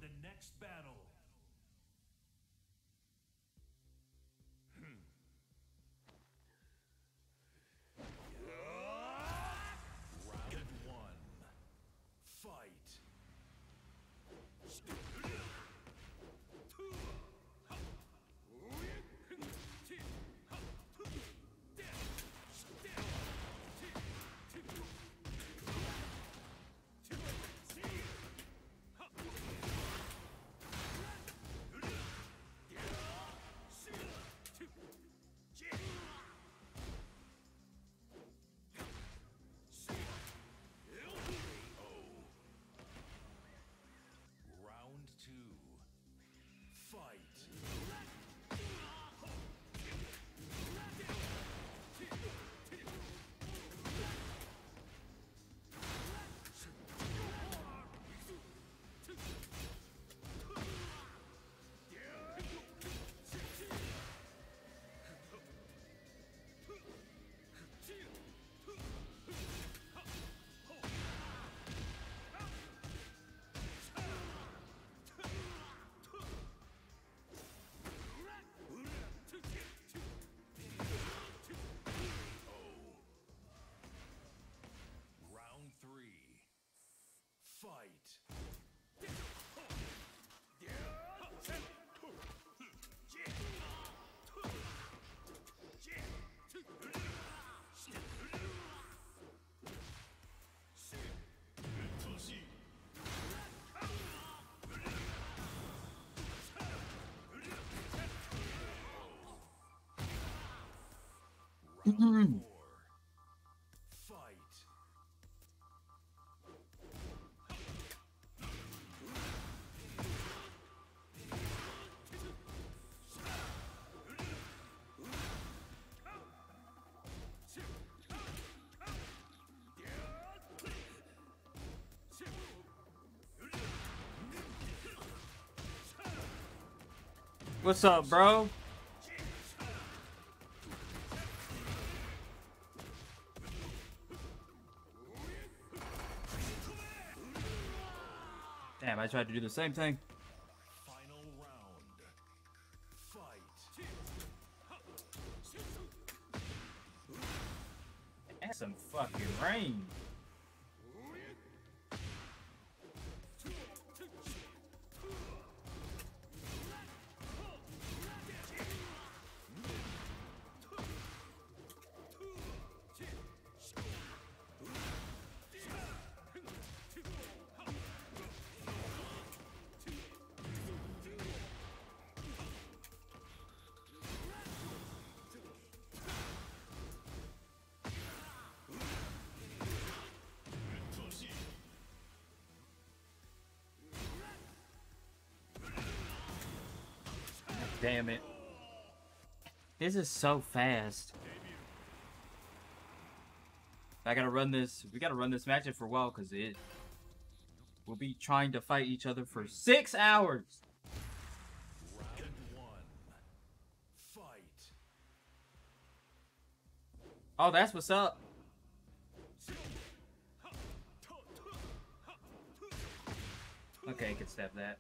the next battle. Round one. Fight. Round two. Fight. Round three. Fight. Round four. Fight. What's up, bro? Damn, I tried to do the same thing. Final round. Fight. That's some fucking rain. Damn it. This is so fast. I gotta run this. We gotta run this matchup for a while because we'll be trying to fight each other for 6 hours. Round one. Fight. Oh, that's what's up. Okay, I can stab that.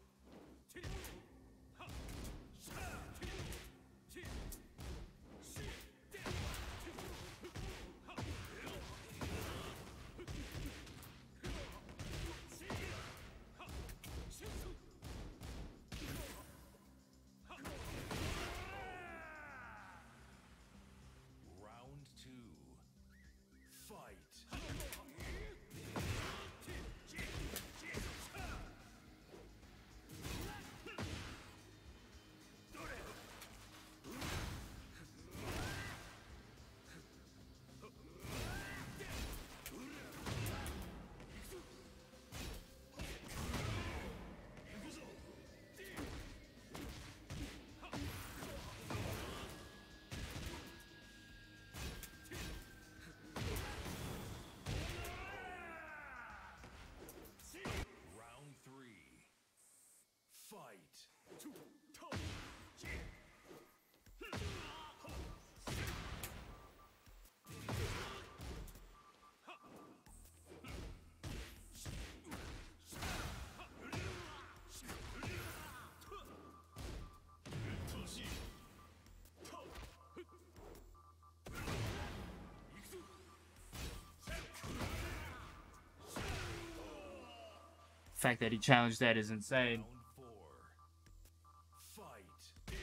Round two. Fight. fact that he challenged that is insane. Round 4. Fight.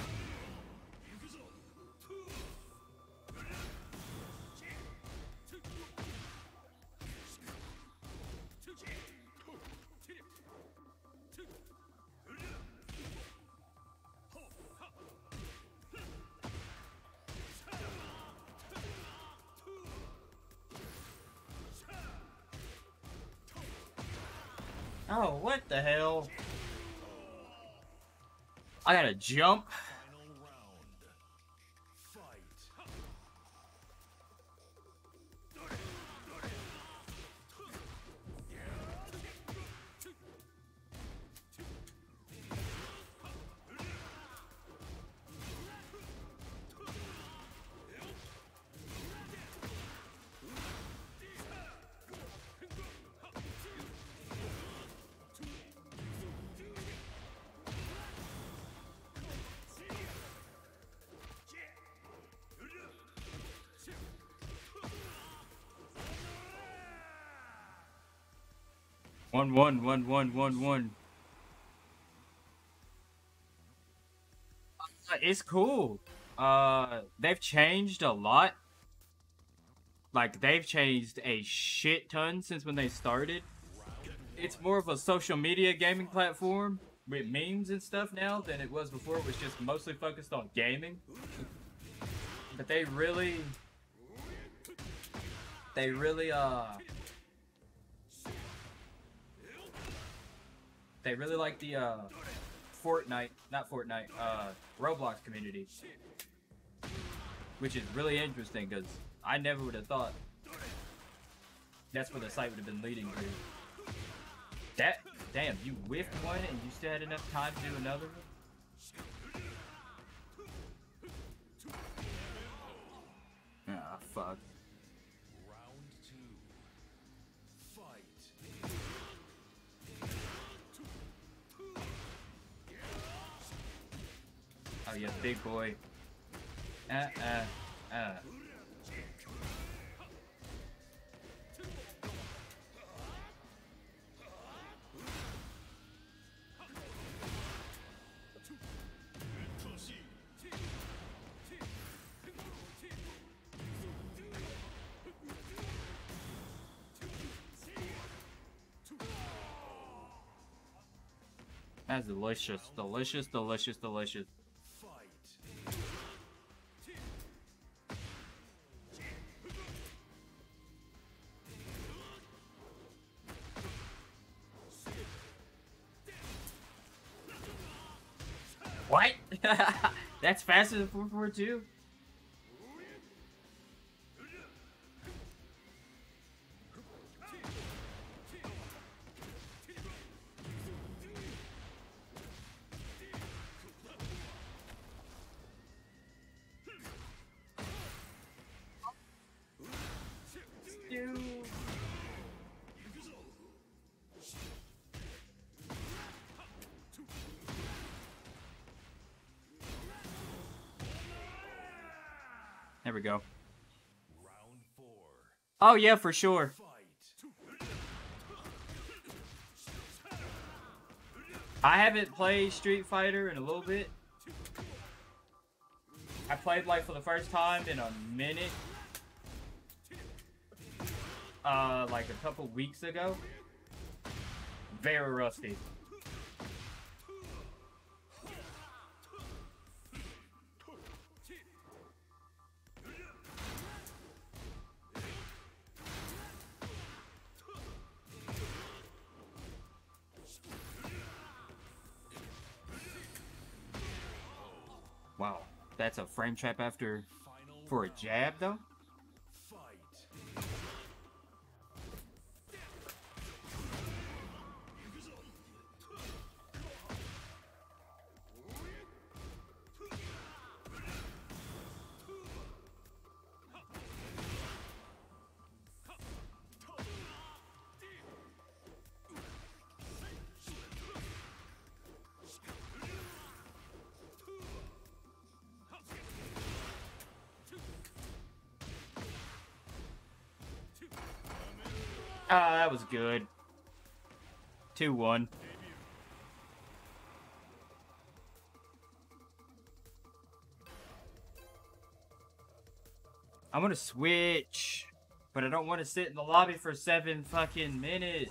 Oh, what the hell? I gotta jump. Final round. Fight. One. It's cool. They've changed a lot. Like, they've changed a shit ton since when they started. It's more of a social media gaming platform with memes and stuff now than it was before. It was just mostly focused on gaming. But they really like the Roblox community, which is really interesting because I never would have thought that's where the site would have been leading to. Damn, you whiffed one and you still had enough time to do another one? Ah, fuck. Round 2. Fight. Oh yeah, big boy. That's delicious. Fight. What? That's faster than 442? There we go. Round 4. Oh yeah, for sure. Fight. I haven't played Street Fighter in a little bit. I played like for the first time in a minute. Like a couple weeks ago. Very rusty. Wow, that's a frame trap after for a jab though? Fight. Ah, that was good. 2-1. I'm gonna switch, but I don't want to sit in the lobby for 7 fucking minutes.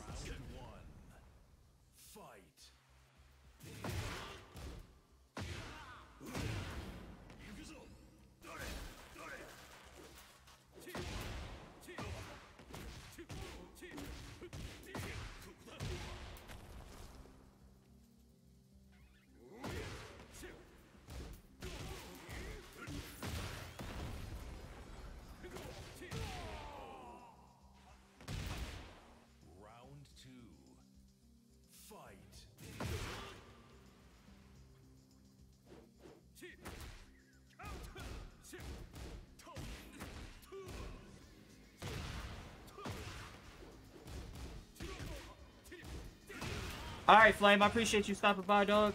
Alright, Flame, I appreciate you stopping by, dog.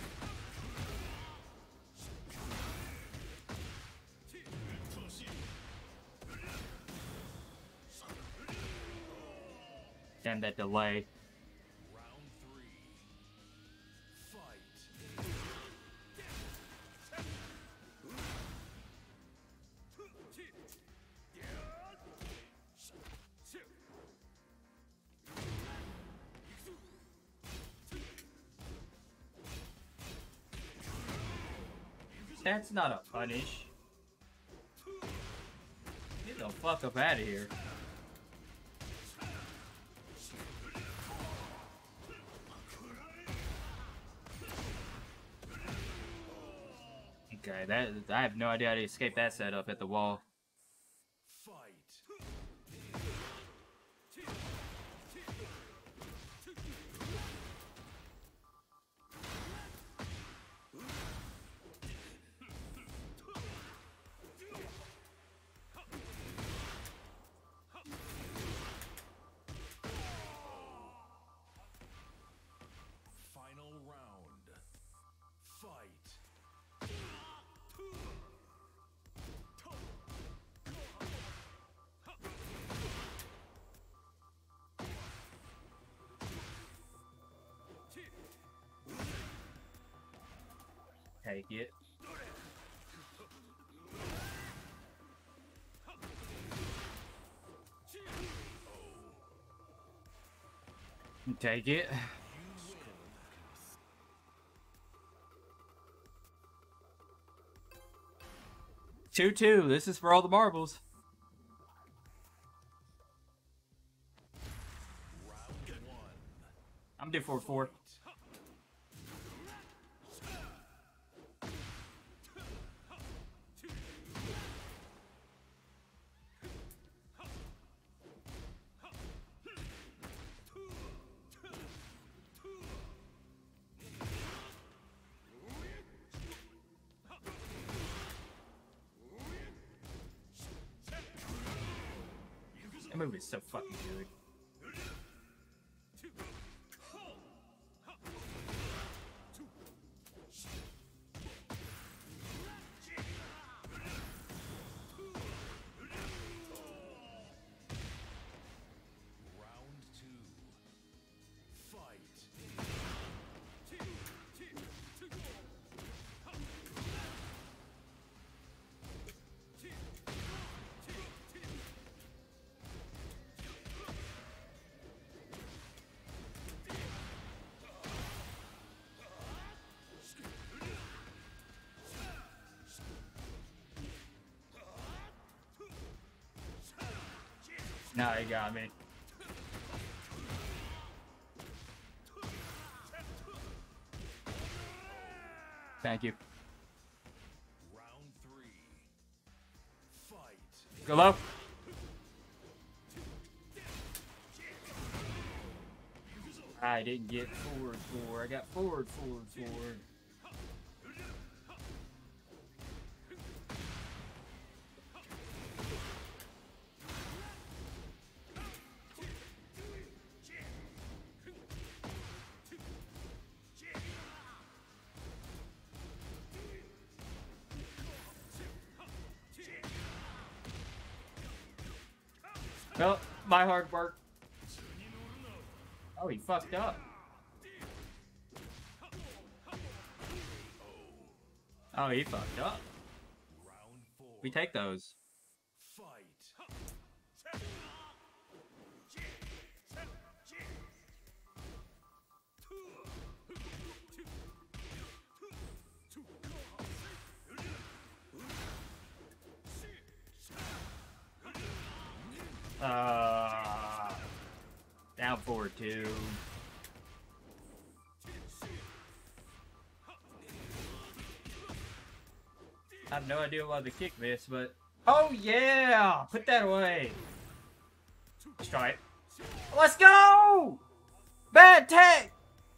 Damn that delay. Round 3. Fight. That's not a punish. Get the fuck up out of here. Okay, I have no idea how to escape that setup at the wall. Final round. Fight. Take it. Take it. 2-2. This is for all the marbles. Round 1. I'm due for 4. That movie is so fucking good. Round 2. Fight. Nah, he got me. Thank you. Round 3. Fight. Go low. I didn't get forward 4. I got forward. Well, my hard work. Oh, he fucked up. Oh, he fucked up. Round 4. We take those. Fight. Down 4-2. I have no idea why the kick missed, but oh yeah, put that away. Strike. Let's go. Bad tech.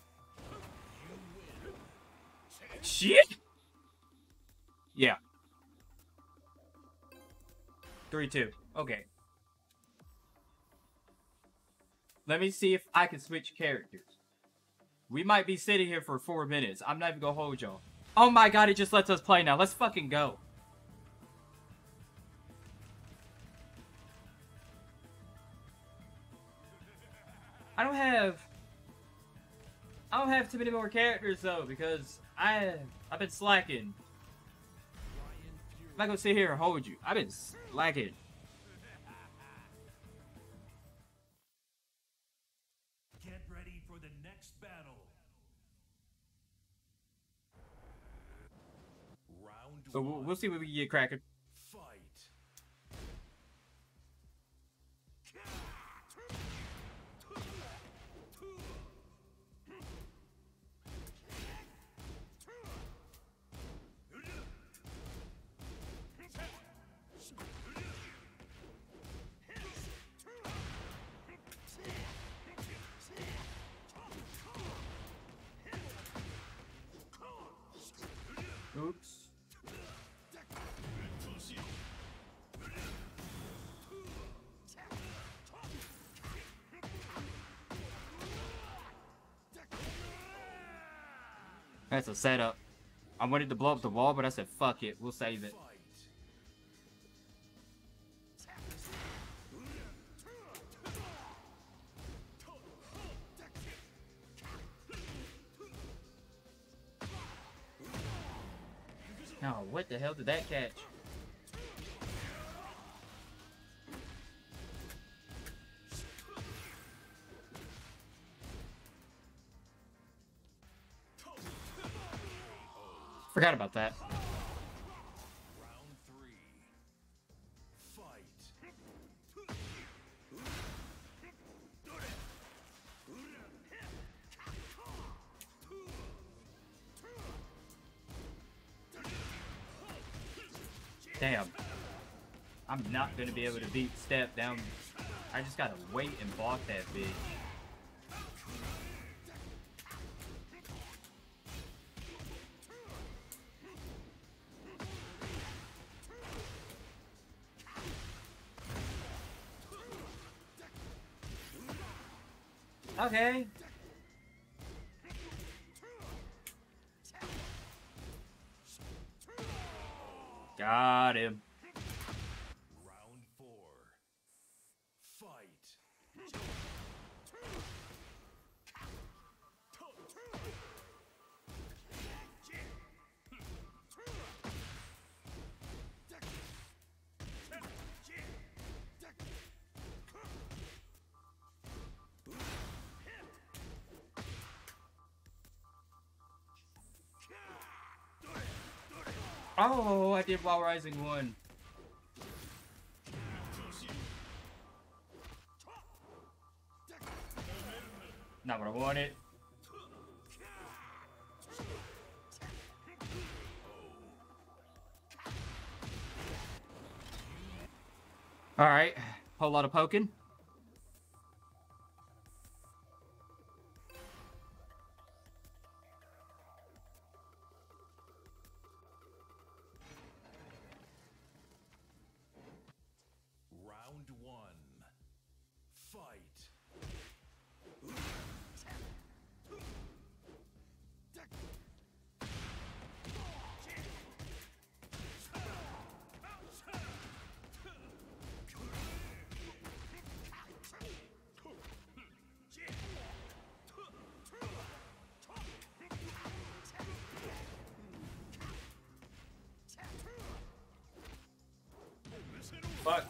Shit. Yeah. 3-2. Okay. Let me see if I can switch characters. We might be sitting here for 4 minutes. I'm not even gonna hold y'all. Oh my god, it just lets us play now. Let's fucking go. I don't have too many more characters though, because I've been slacking. I'm not gonna sit here and hold you. I've been slacking. Get ready for the next battle. Round So 1. we'll see what we can get cracking. Fight. Oops. That's a setup. I wanted to blow up the wall, but I said, fuck it. We'll save it. Fight. No, what the hell did that catch? Forgot about that. Round 3. Fight. Damn. I'm not gonna be able to beat step down. I just gotta wait and block that bitch. Okay. Got him. Round 4. Fight. Oh, I did while rising 1. Not what I wanted. Alright, whole lot of poking. Round 1. Fight. fuck?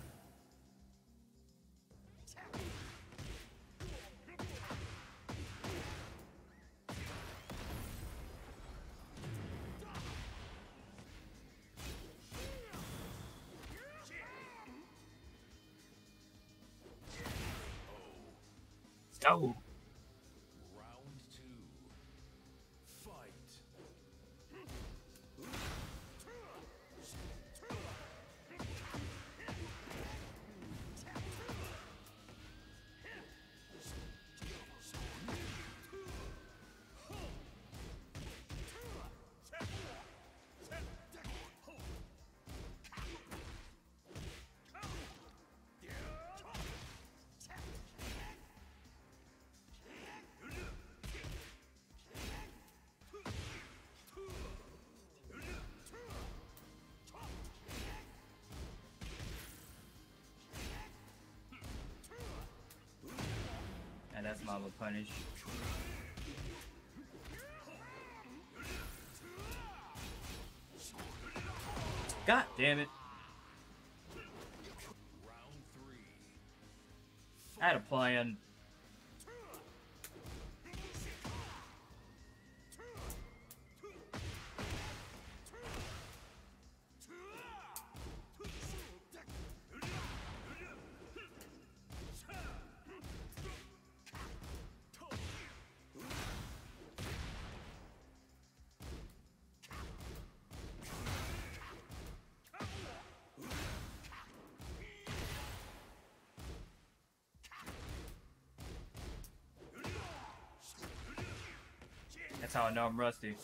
Oh. Round two. Fight. And that's Mama Punish. God damn it. Round three. I had a plan. That's how I know I'm rusty.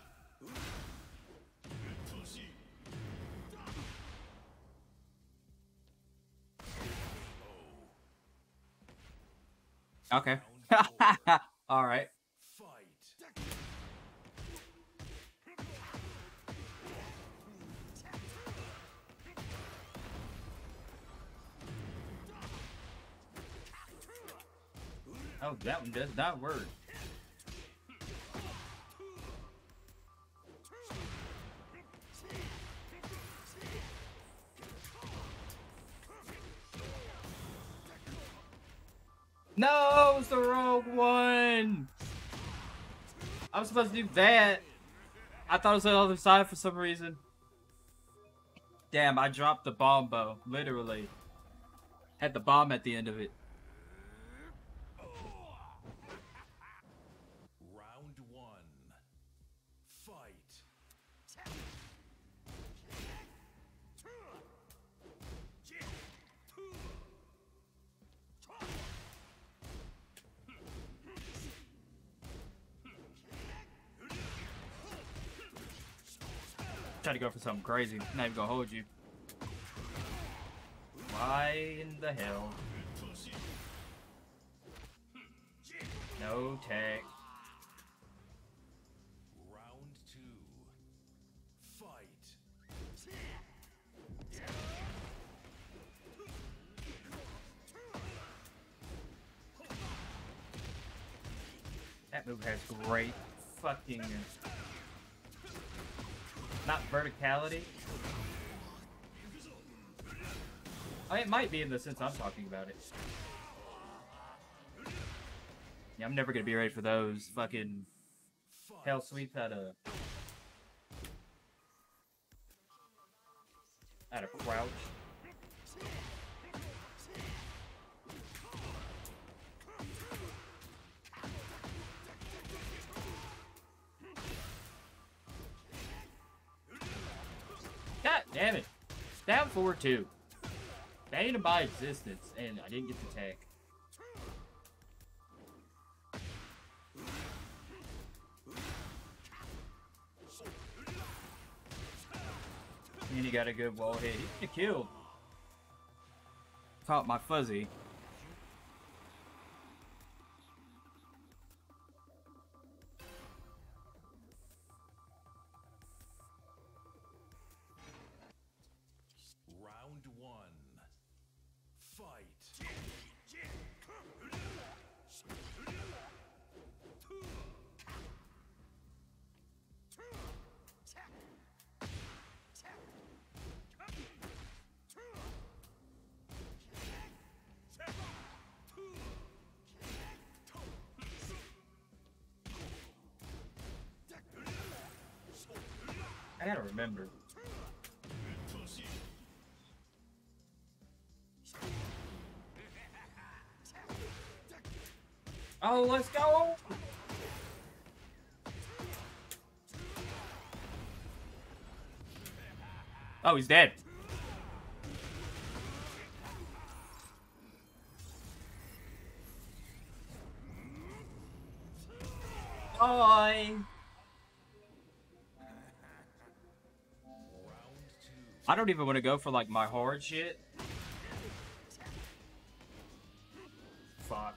Okay. Alright. Fight. Oh, that one does not work. No, it's the wrong one. I was supposed to do that. I thought it was on the other side for some reason. Damn, I dropped the bomb bow, literally. Had the bomb at the end of it. Round one. Fight. Try to go for something crazy. Not even gonna hold you. Why in the hell? No tech. Round two. Fight. That move has great fucking... not verticality. Oh, it might be in the sense I'm talking about it. Yeah, I'm never gonna be ready for those fucking hell sweeps out of crouch. God damn it. Down 4-2. Bane of my existence, and I didn't get the tag. And he got a good wall hit. He could have killed. Caught my fuzzy. Round one. Fight. I gotta remember. Oh, let's go! Oh, he's dead. Bye. I don't even want to go for like my hard shit. Fuck.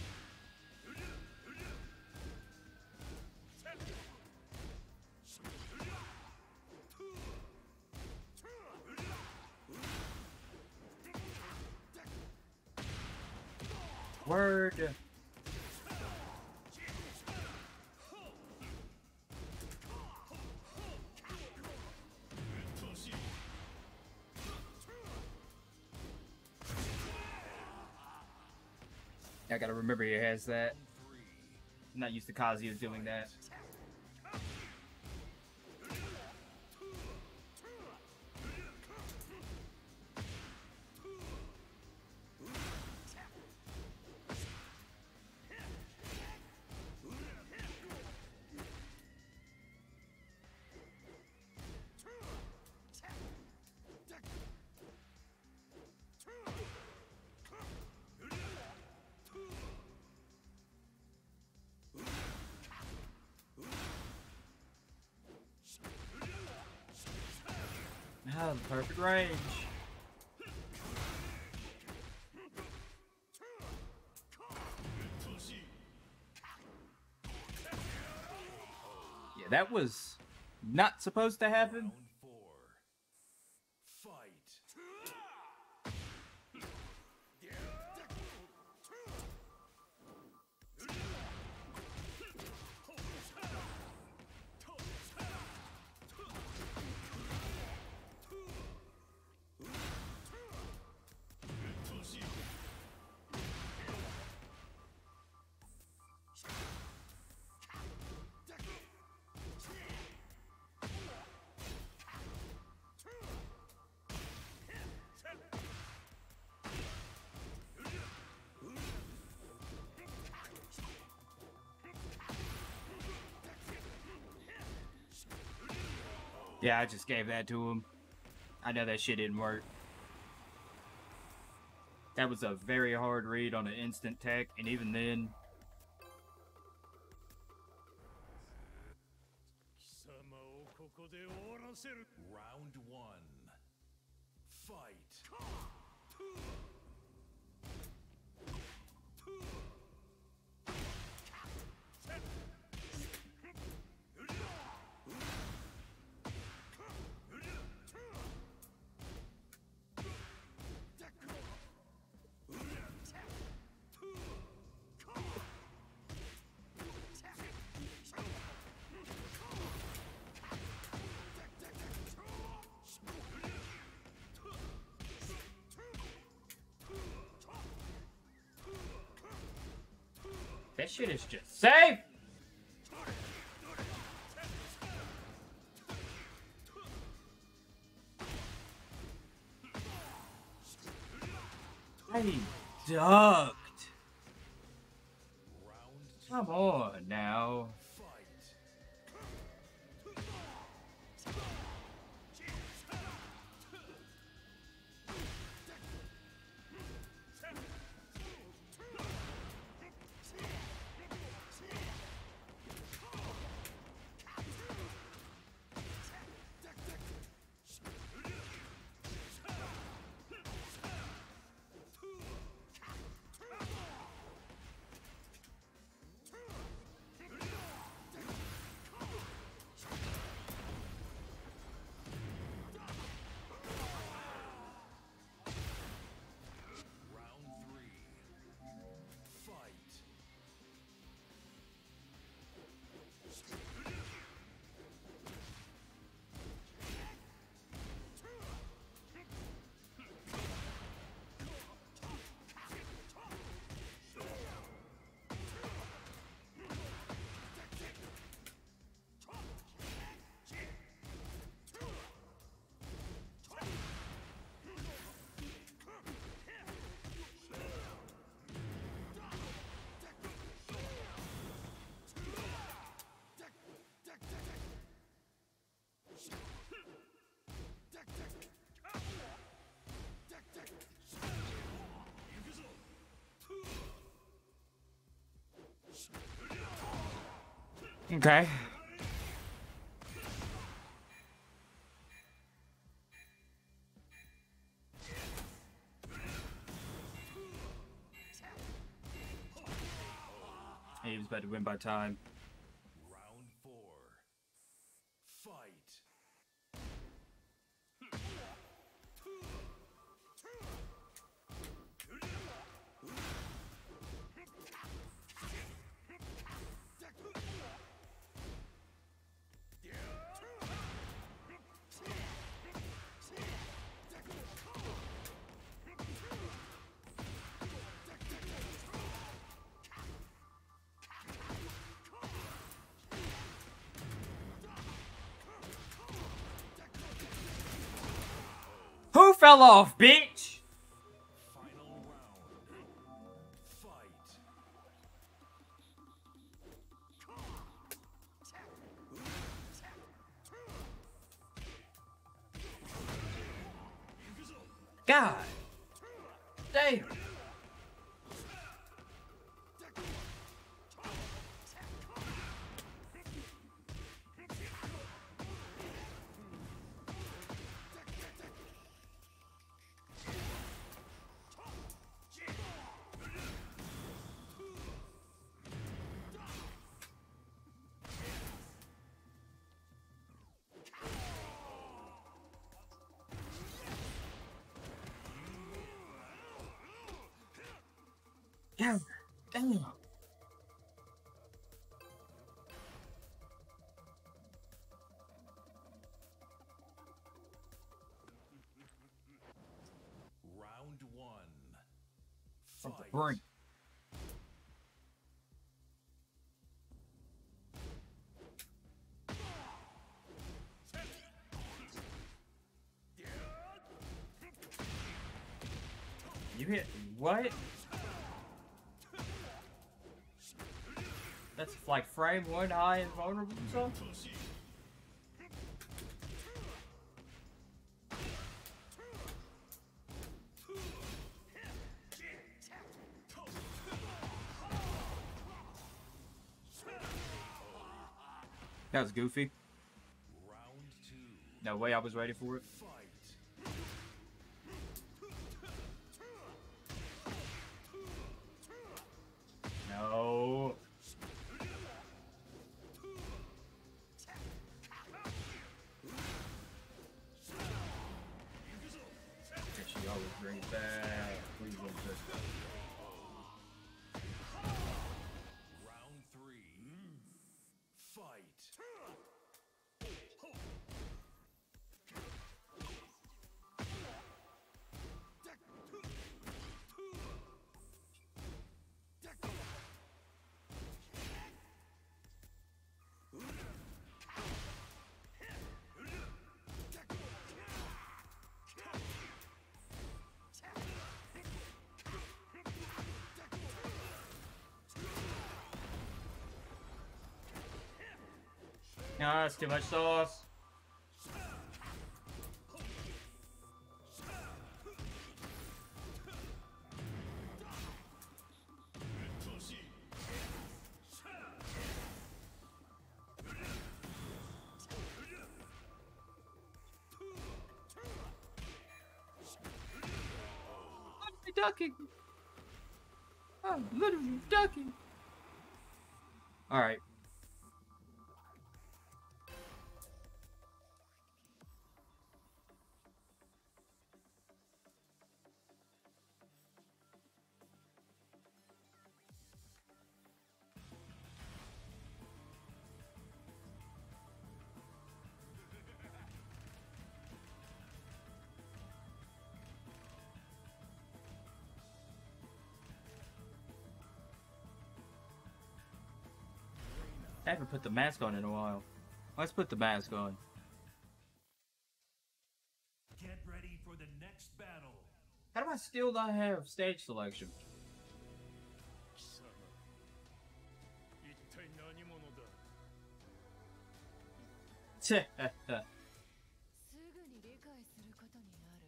Word. I gotta remember he has that. I'm not used to Kazuya doing that. Ah, the perfect range. Yeah, that was not supposed to happen. Round 4. Fight. Yeah, I just gave that to him. I know that shit didn't work. That was a very hard read on an instant tech, and even then... Round 1. Fight. That shit is just safe! I ducked. Come on now. Okay. He was about to win by time. Round 4. Fight. Who fell off, bitch? Final round. Fight. God damn. God damn. Round 1. From the Fight. brink. You hit what? That's like frame 1 high and vulnerable or something? That was goofy. Round 2. No way I was ready for it. Fight. No. She always brings back. Please don't touch that. Round 3. Fight. Nah, that's too much sauce. I'm ducking. I'm literally ducking. Alright. I haven't put the mask on in a while. Let's put the mask on. Get ready for the next battle. How do I still not have stage selection? 一体何者だ Tch. すぐに理解することになる。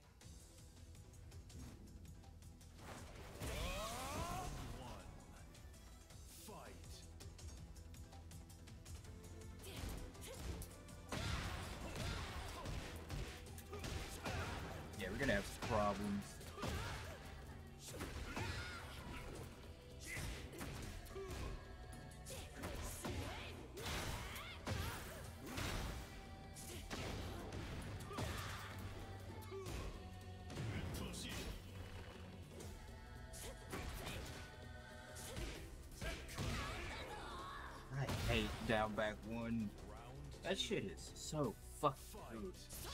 Round 1. Fight. we're gonna have some problems. I hate down back one. That shit is so fucking good.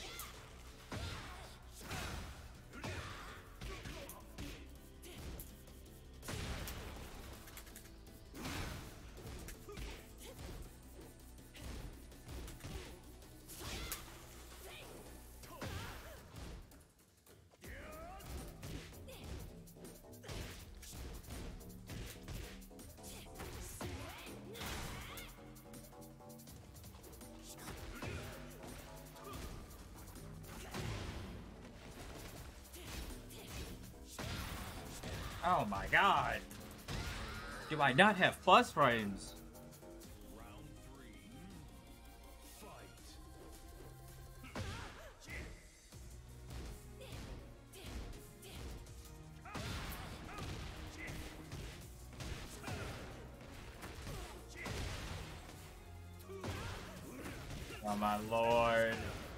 Oh my god! Do I not have plus frames? Round 3. Fight. Oh my lord.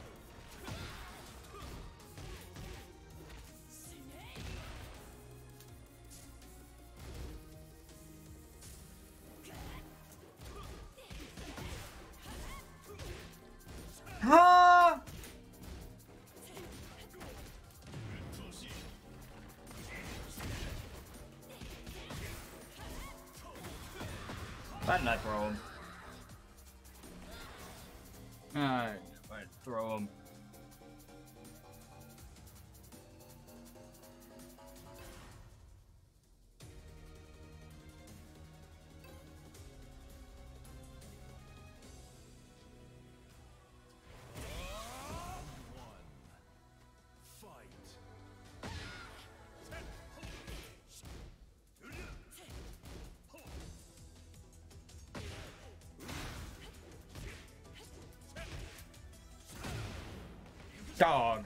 Huh? Why not throw him? Alright, throw him. Dog.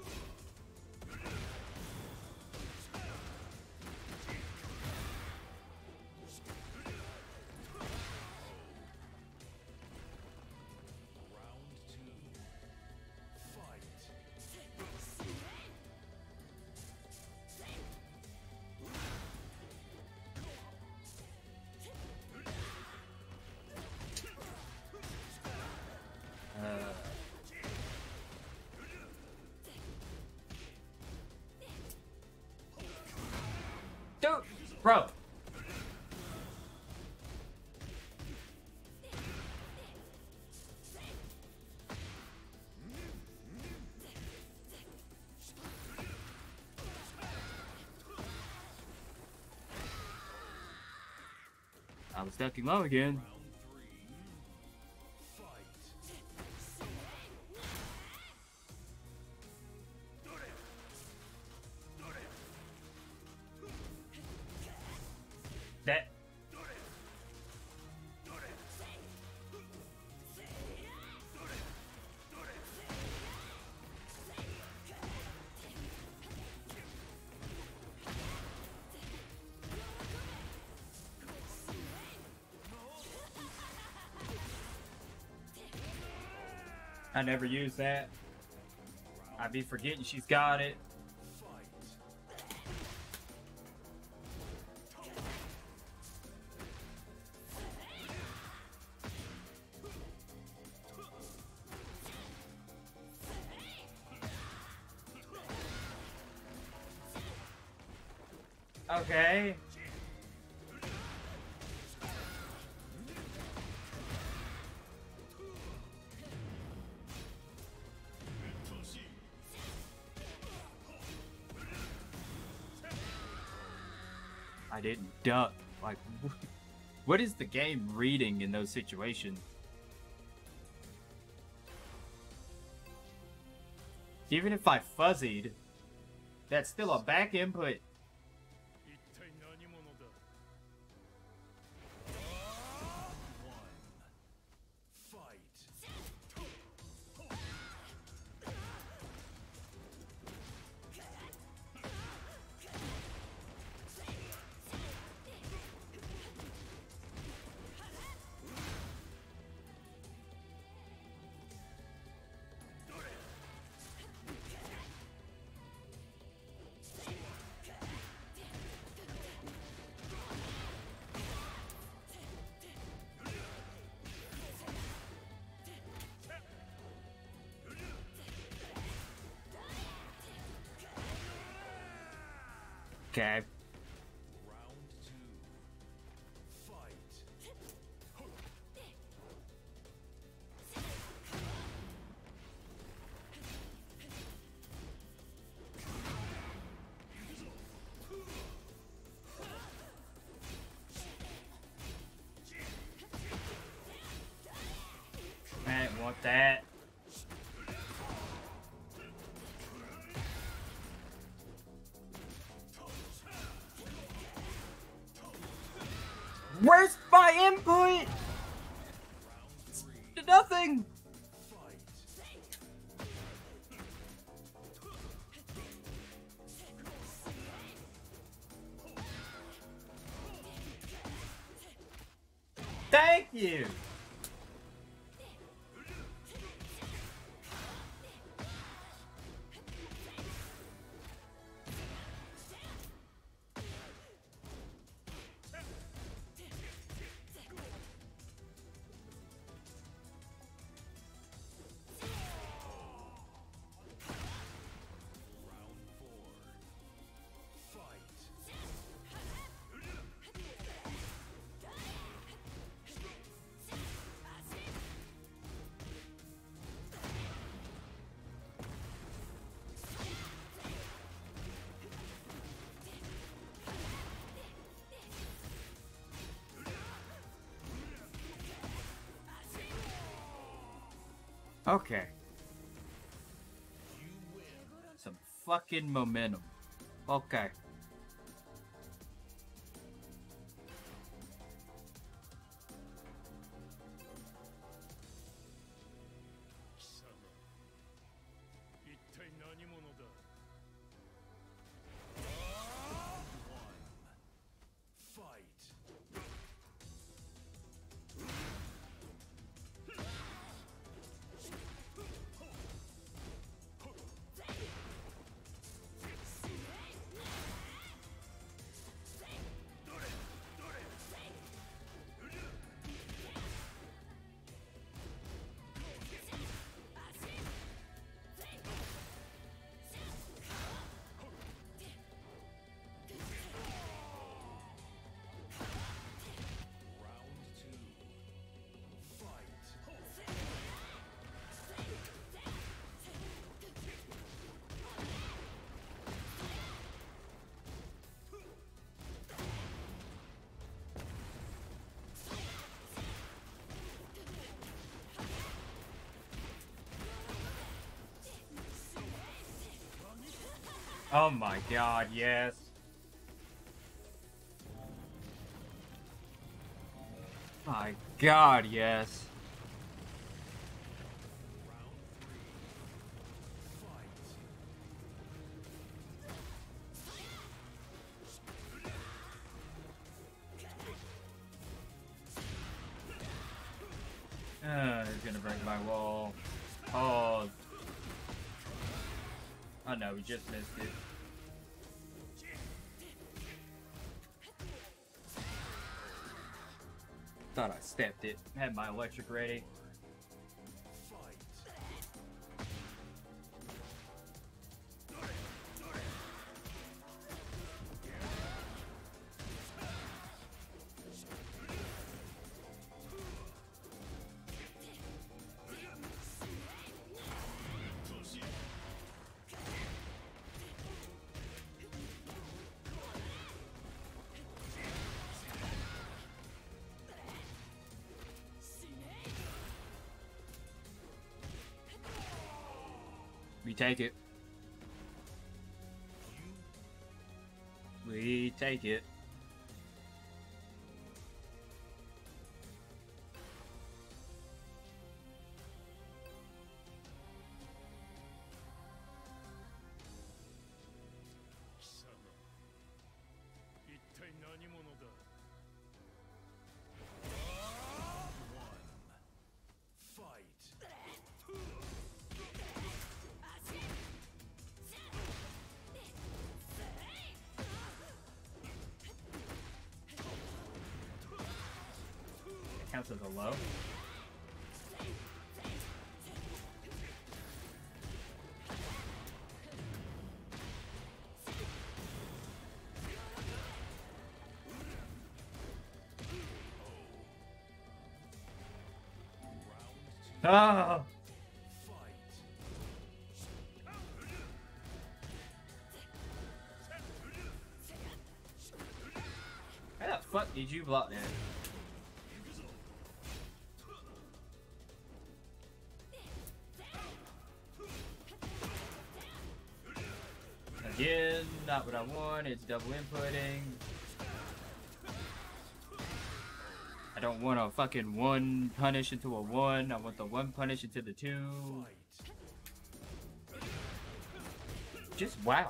Round 2. Fight. Dude, bro. I'm stuck in low again. Round 3. Fight. That. I never use that. I be forgetting she's got it. Okay. I didn't duck. Like, what is the game reading in those situations? Even if I fuzzied, that's still a back input. 一体何者だ Fight. Okay. Round two. Fight. I didn't want that. Where's my input? Nothing. Thank you. Round four. Fight. Okay. Some fucking momentum. Okay. Oh my god, yes. My god, yes. He's gonna break my wall. Oh. Oh no, we just missed it. Thought I stepped it. Had my electric ready. We take it. We take it. Counts as a low. Ah! How the fuck did you block that? Again, not what I want. It's double inputting. I don't want a fucking 1 punish into a 1. I want the 1 punish into the 2. Just wow.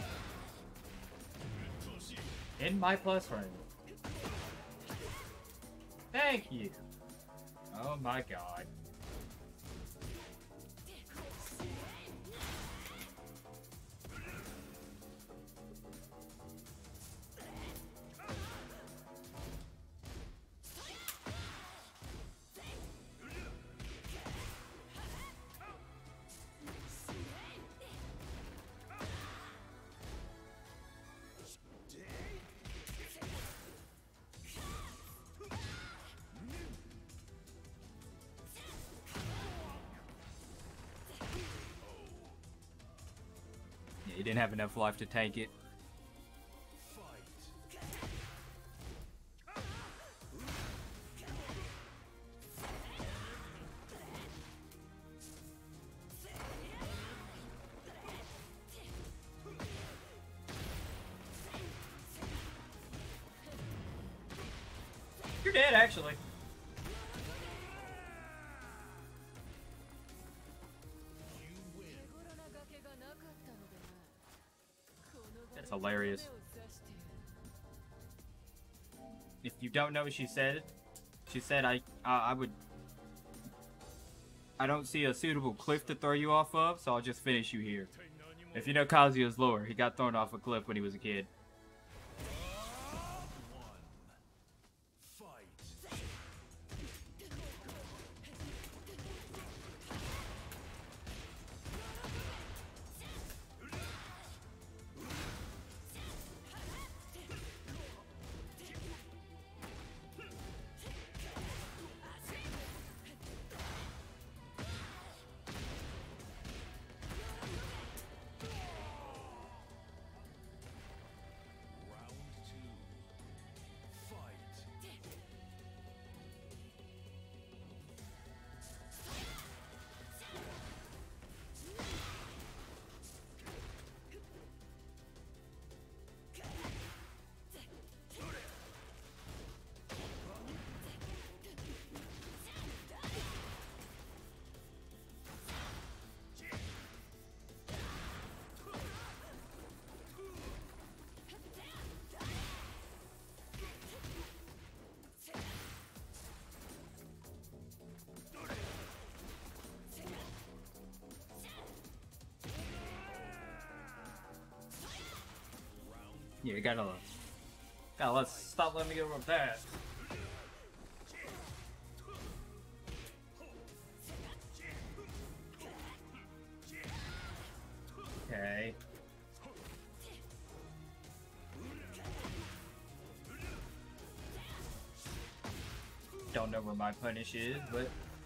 In my plus range. Thank you. Oh my god. He didn't have enough life to tank it. You're dead, actually. That's hilarious. If you don't know what she said I don't see a suitable cliff to throw you off of, so I'll just finish you here. If you know Kazuya's lore, he got thrown off a cliff when he was a kid. Yeah, you gotta let's stop letting me get over that. Okay. Don't know where my punish is, but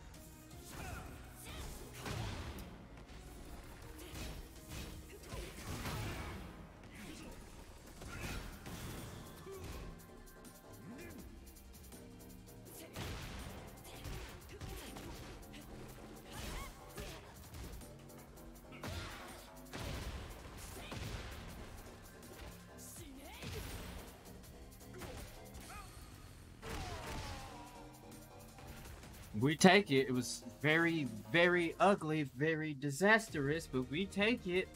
we take it. It was very, very ugly, very disastrous, but we take it.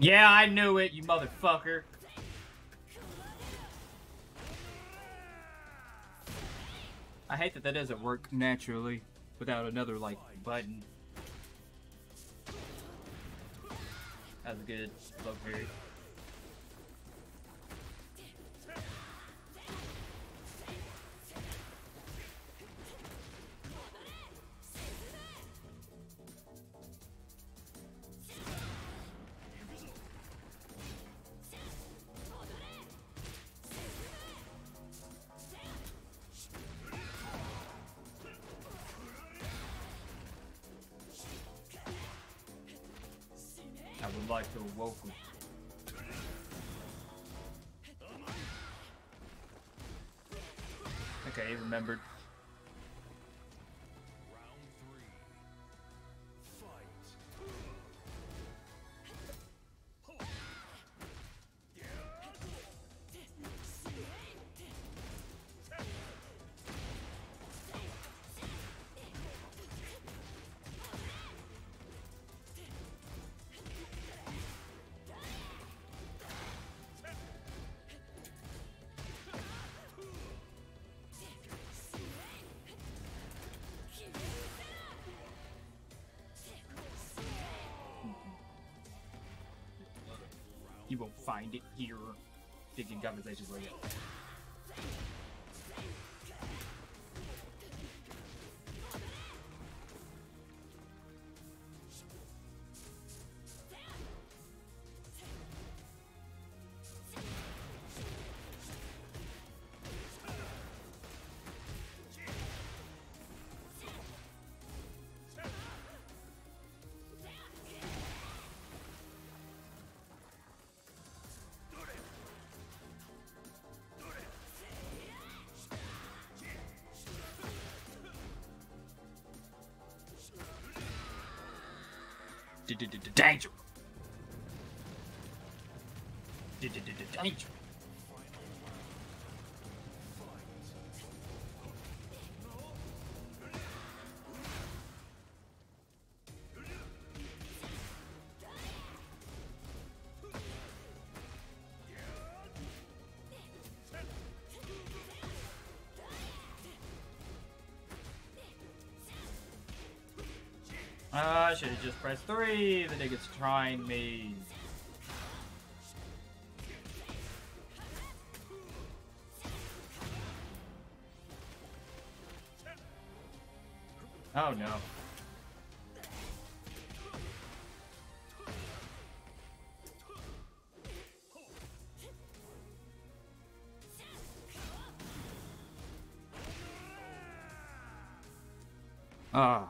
Yeah, I knew it, you motherfucker. I hate that that doesn't work naturally without another, like, button. That was good. Low parry. I would like to welcome. Okay, he remembered. You won't find it here. Thinking conversations like that. Danger! Danger! I should have just pressed 3. The nigga's trying me. Oh no. Ah.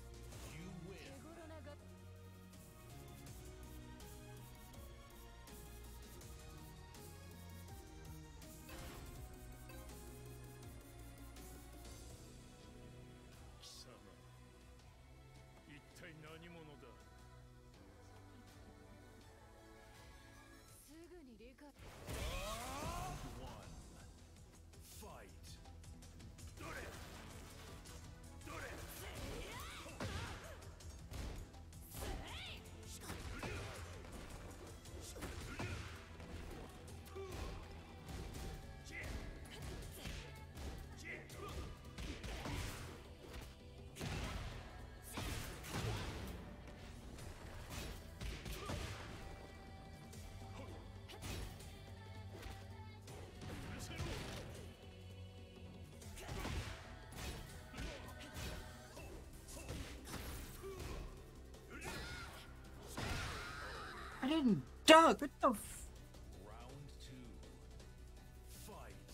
I didn't duck. What the f— Round 2. Fight.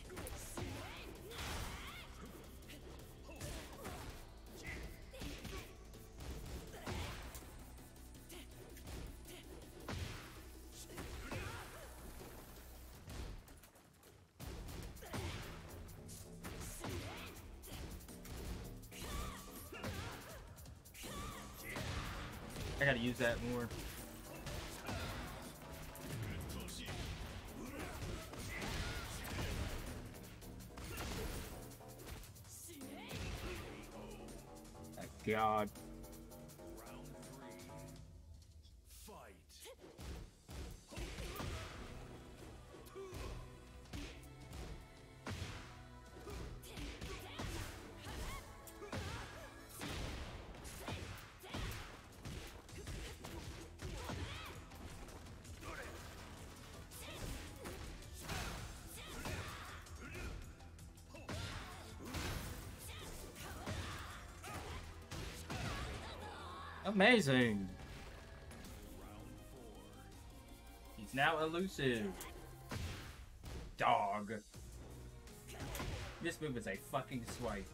I gotta use that more. God. Round 3. Fight. Amazing. He's now elusive. Dog. This move is a fucking swipe.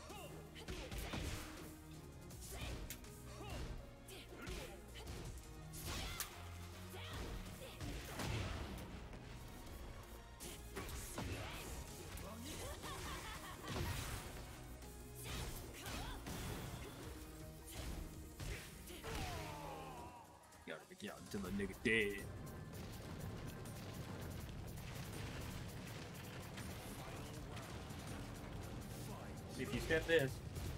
Gotta get out until the nigga dead. If you step this.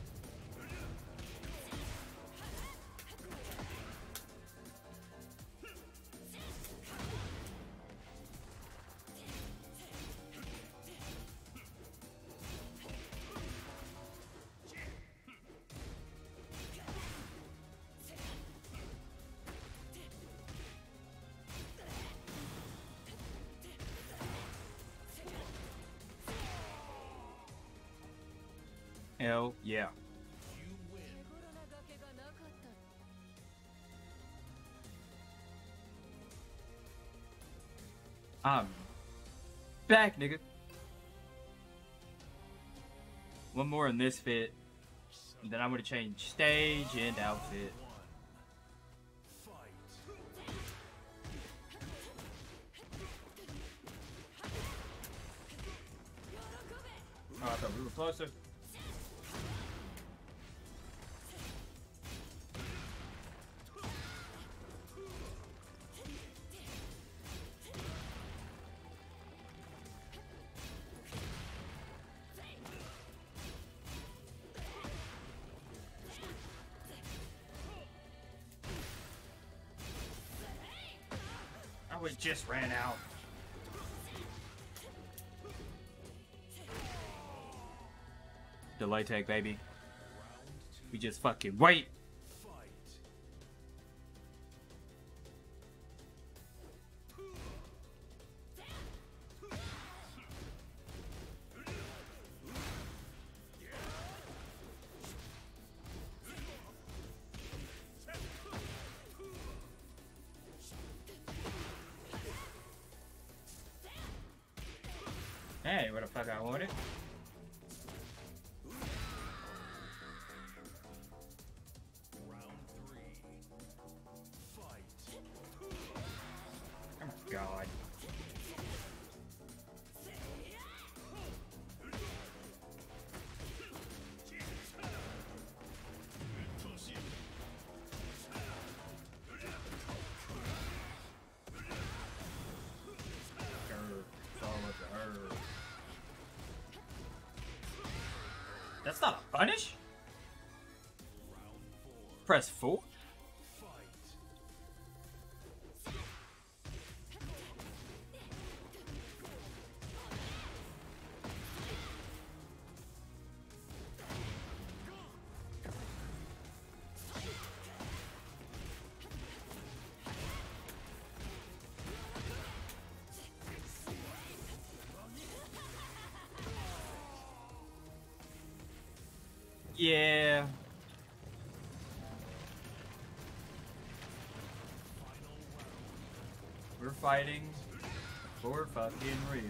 Hell yeah. 手頃な崖がなかったの。 I'm back, nigga. One more in this fit. And then I'm gonna change stage and outfit. Oh, I thought we were closer. Oh, it just ran out. Delay tag, baby. We just fucking wait. Hey, what the fuck I wanted? Oh my god. That's not a punish? Press 4? Yeah. We're fighting for fucking real.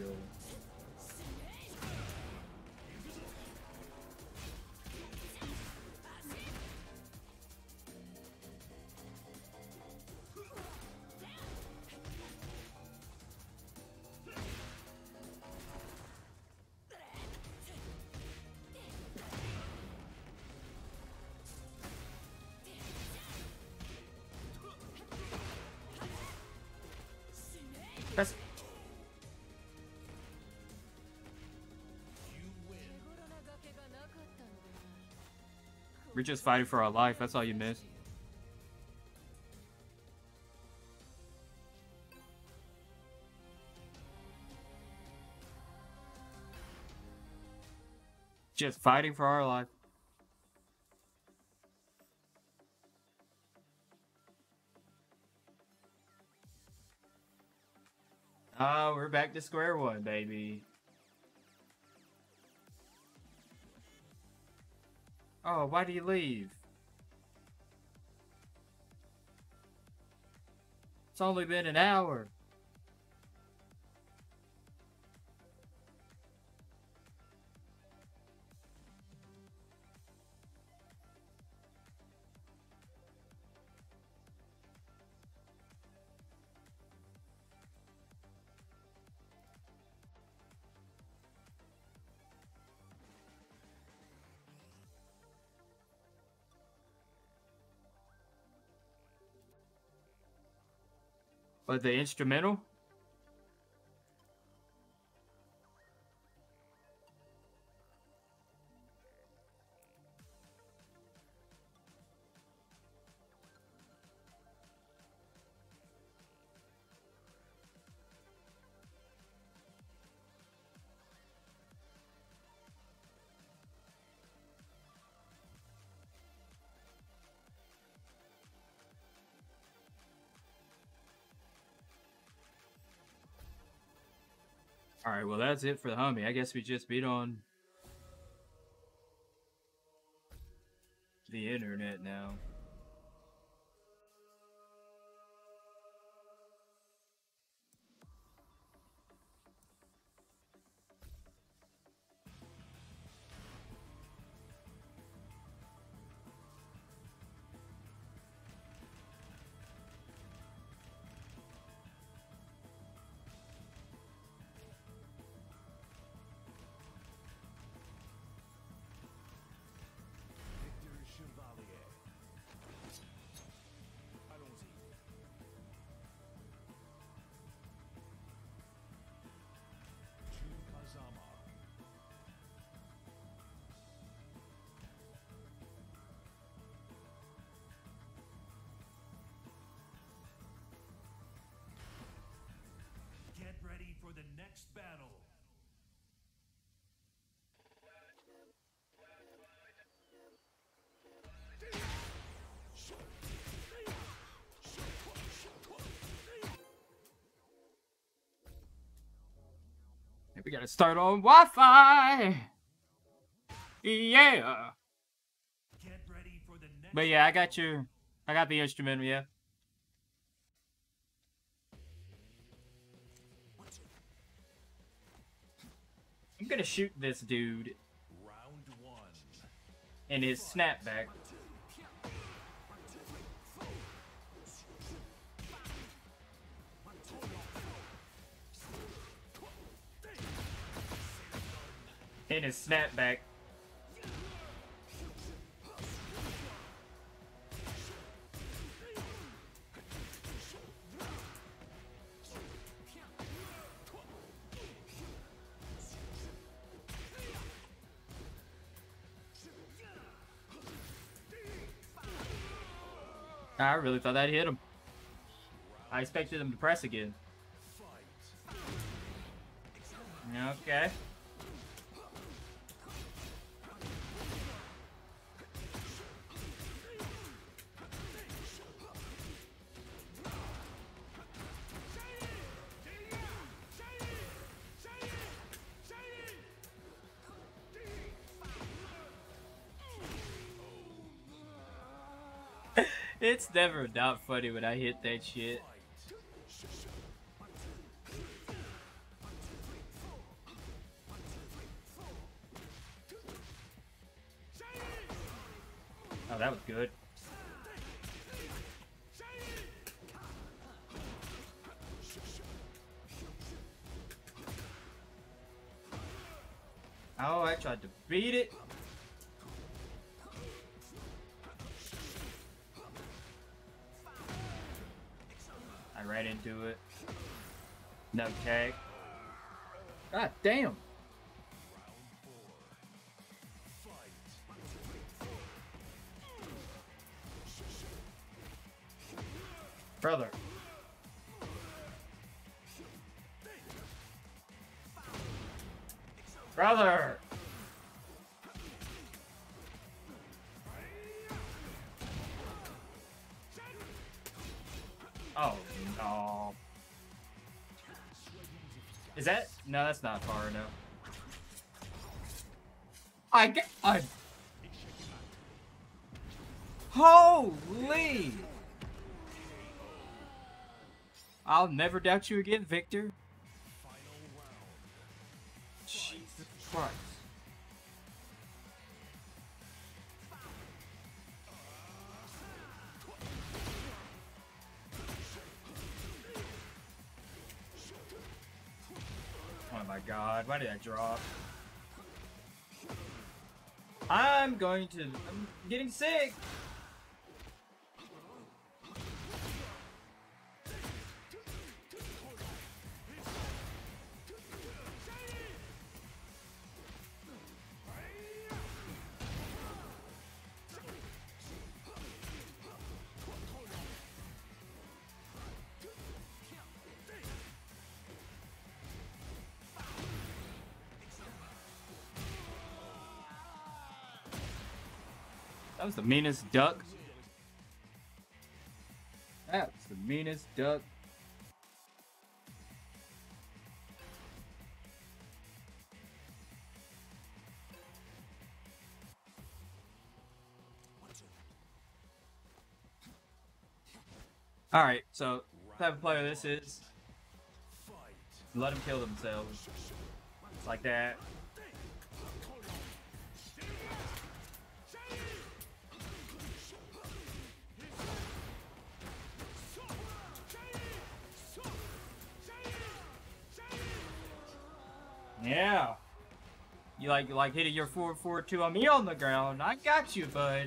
Press. We're just fighting for our life, that's all you miss. Just fighting for our life. Oh, we're back to square one, baby. Oh, why do you leave? only been an hour. But the instrumental? Alright, well that's it for the homie. I guess we just beat on the internet now. Get ready for the next battle. We gotta start on Wi-Fi. Yeah. Get ready for the next. But yeah, I got the instrumental, yeah. I'm gonna shoot this dude Round one. in his snapback. In his snapback. I really thought that hit him. I expected him to press again. Okay. It's never not funny when I hit that shit. Oh, that was good. Oh, I tried to beat it. I ran into it. No tag. God damn. Brother. Brother. Oh no. Is that? No, that's not far enough. Holy! I'll never doubt you again, Victor. Jesus Christ. Oh my god, why did I drop? I'm getting sick! That was the meanest duck. That was the meanest duck. Alright, so type of player this is. Let them kill themselves. It's like that. Yeah. You like hitting your 4-4-2 on me on the ground. I got you, bud.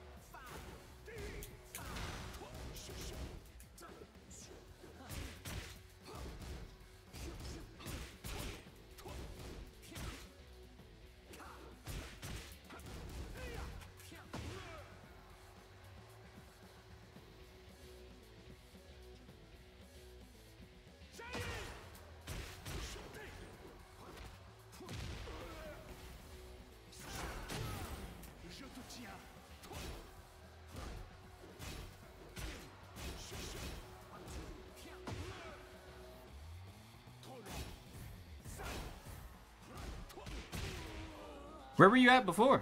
Where were you at before?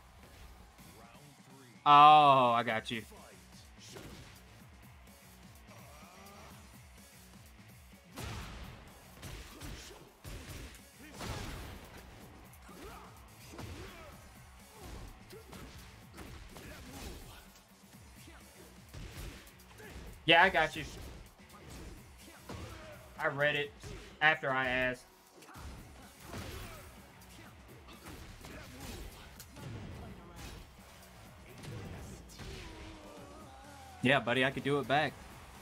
Oh, I got you. Yeah, I got you. I read it after I asked. Yeah, buddy, I could do it back.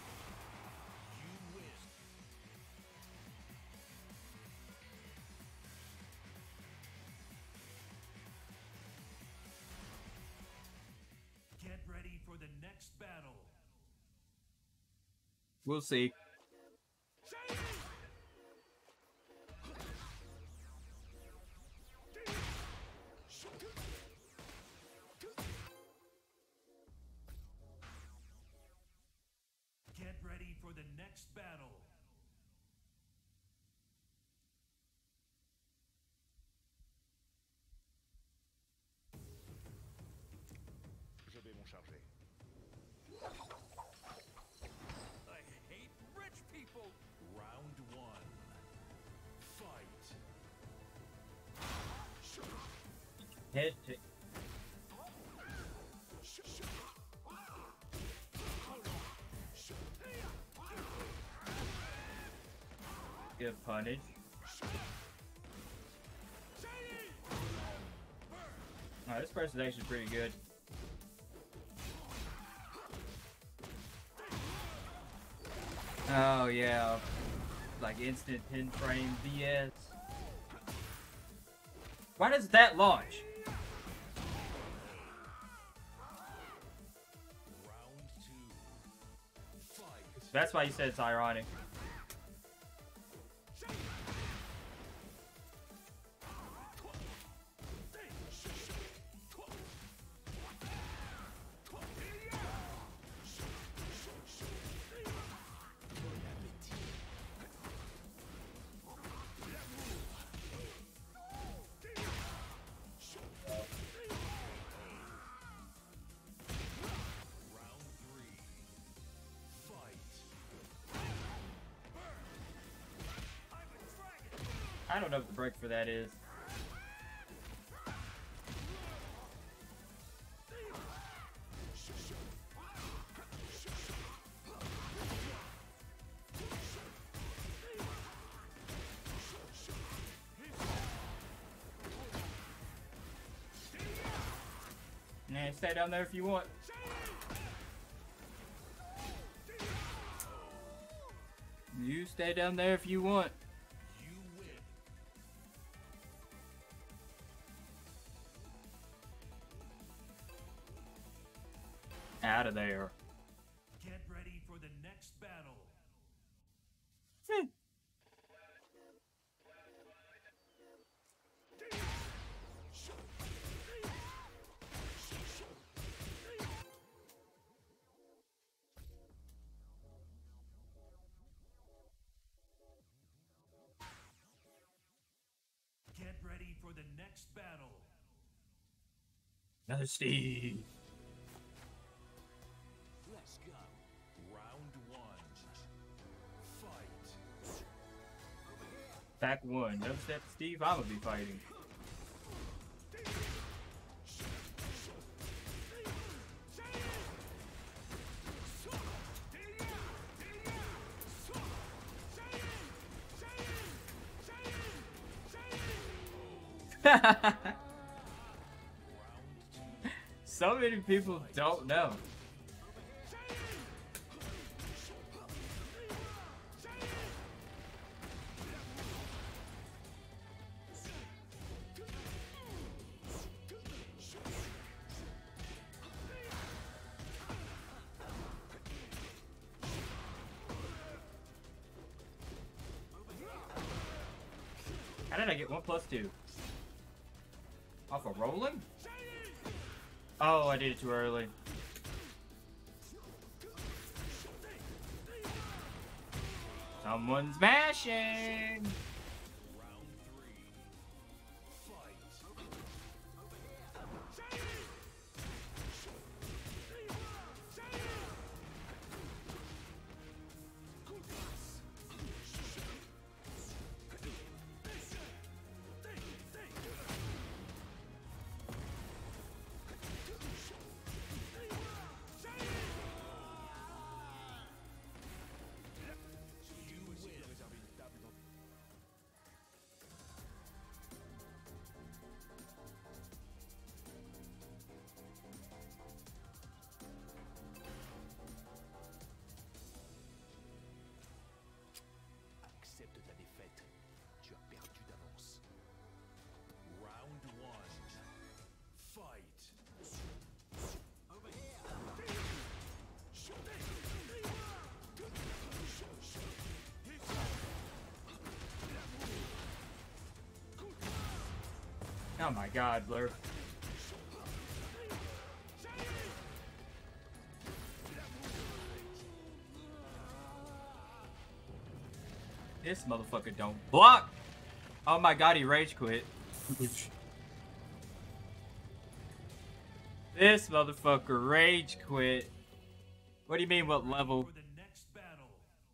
Get ready for the next battle. We'll see. Get ready for the next battle. Je vais m'en charger. I hate rich people. Round one. Fight. Head to... Good punish. Alright, this person's actually pretty good. Oh yeah, like instant 10 frame BS. Why does that launch? Round two. Fight. That's why you said it's ironic. Round three. Fight. I don't know what the break for that is. Nah, stay down there if you want. You stay down there if you want. You win. Out of there. Get ready for the next battle. Get ready for the next battle. Another Steve. Let's go. Round one. Fight. Back one. No step Steve, I'm gonna be fighting. So many people don't know. How did I get 1+2? Off of rolling? Oh, I did it too early. Someone's mashing! Round three. Fight. Accepte ta défaite. Tu as perdu d'avance. Round one. Fight. Oh my god, Blur. This motherfucker don't block! Oh my god, he rage quit. This motherfucker rage quit. What do you mean, what level? For the next battle.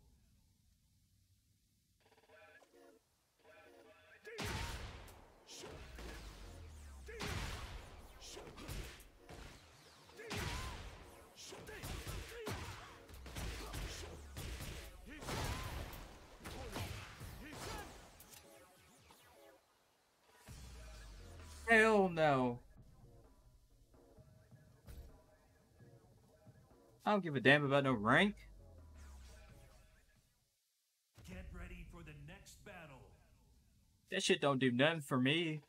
Hell no. I don't give a damn about no rank. Get ready for the next battle. That shit don't do nothing for me.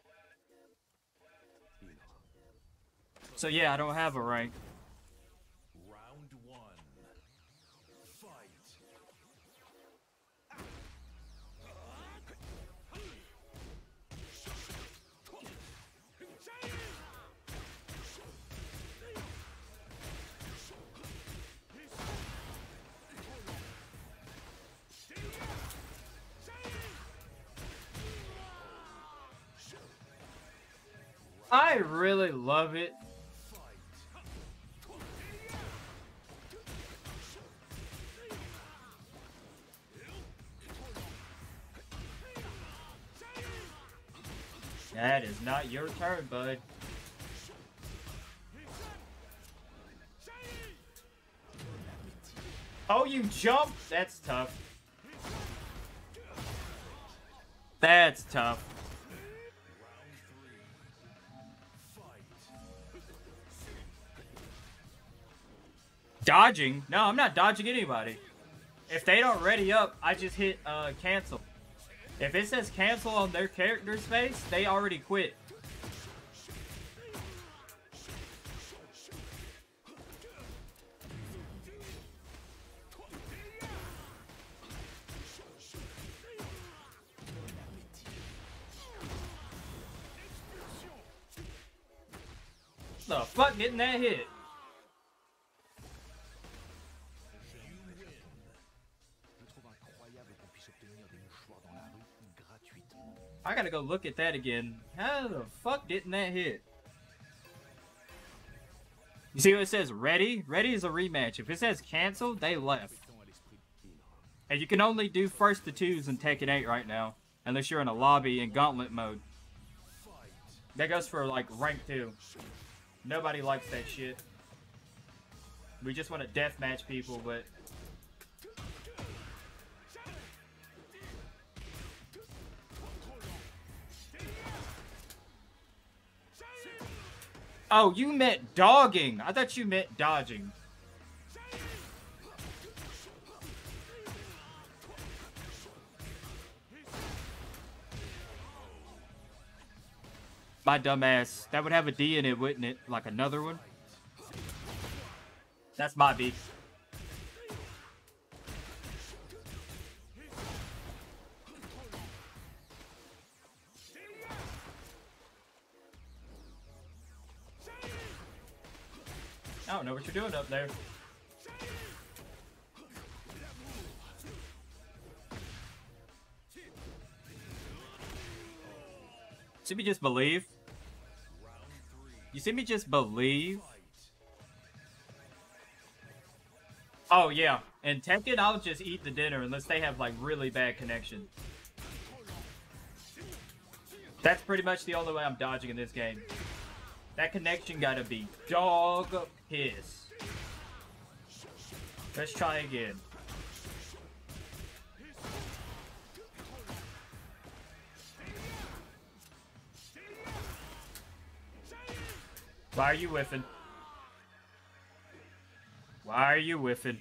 So yeah, I don't have a rank. Round one. Fight. I really love it. That is not your turn, bud. Oh, you jumped? That's tough. That's tough. Dodging? No, I'm not dodging anybody. If they don't ready up, I just hit cancel. If it says cancel on their character's face, they already quit. The fuck getting that hit? I gotta go look at that again. How the fuck didn't that hit? You see what it says? Ready? Ready is a rematch. If it says cancel, they left. And you can only do first to twos in Tekken 8 right now. Unless you're in a lobby in gauntlet mode. That goes for like rank 2. Nobody likes that shit. We just want to deathmatch people, but... Oh, you meant dogging. I thought you meant dodging. My dumbass. That would have a D in it, wouldn't it? Like another one? That's my beef. I don't know what you're doing up there. See me just believe? You see me just believe? Oh yeah, in Tekken I'll just eat the dinner unless they have like really bad connection. That's pretty much the only way I'm dodging in this game. That connection gotta be dog piss. Let's try again. Why are you whiffing? Why are you whiffing?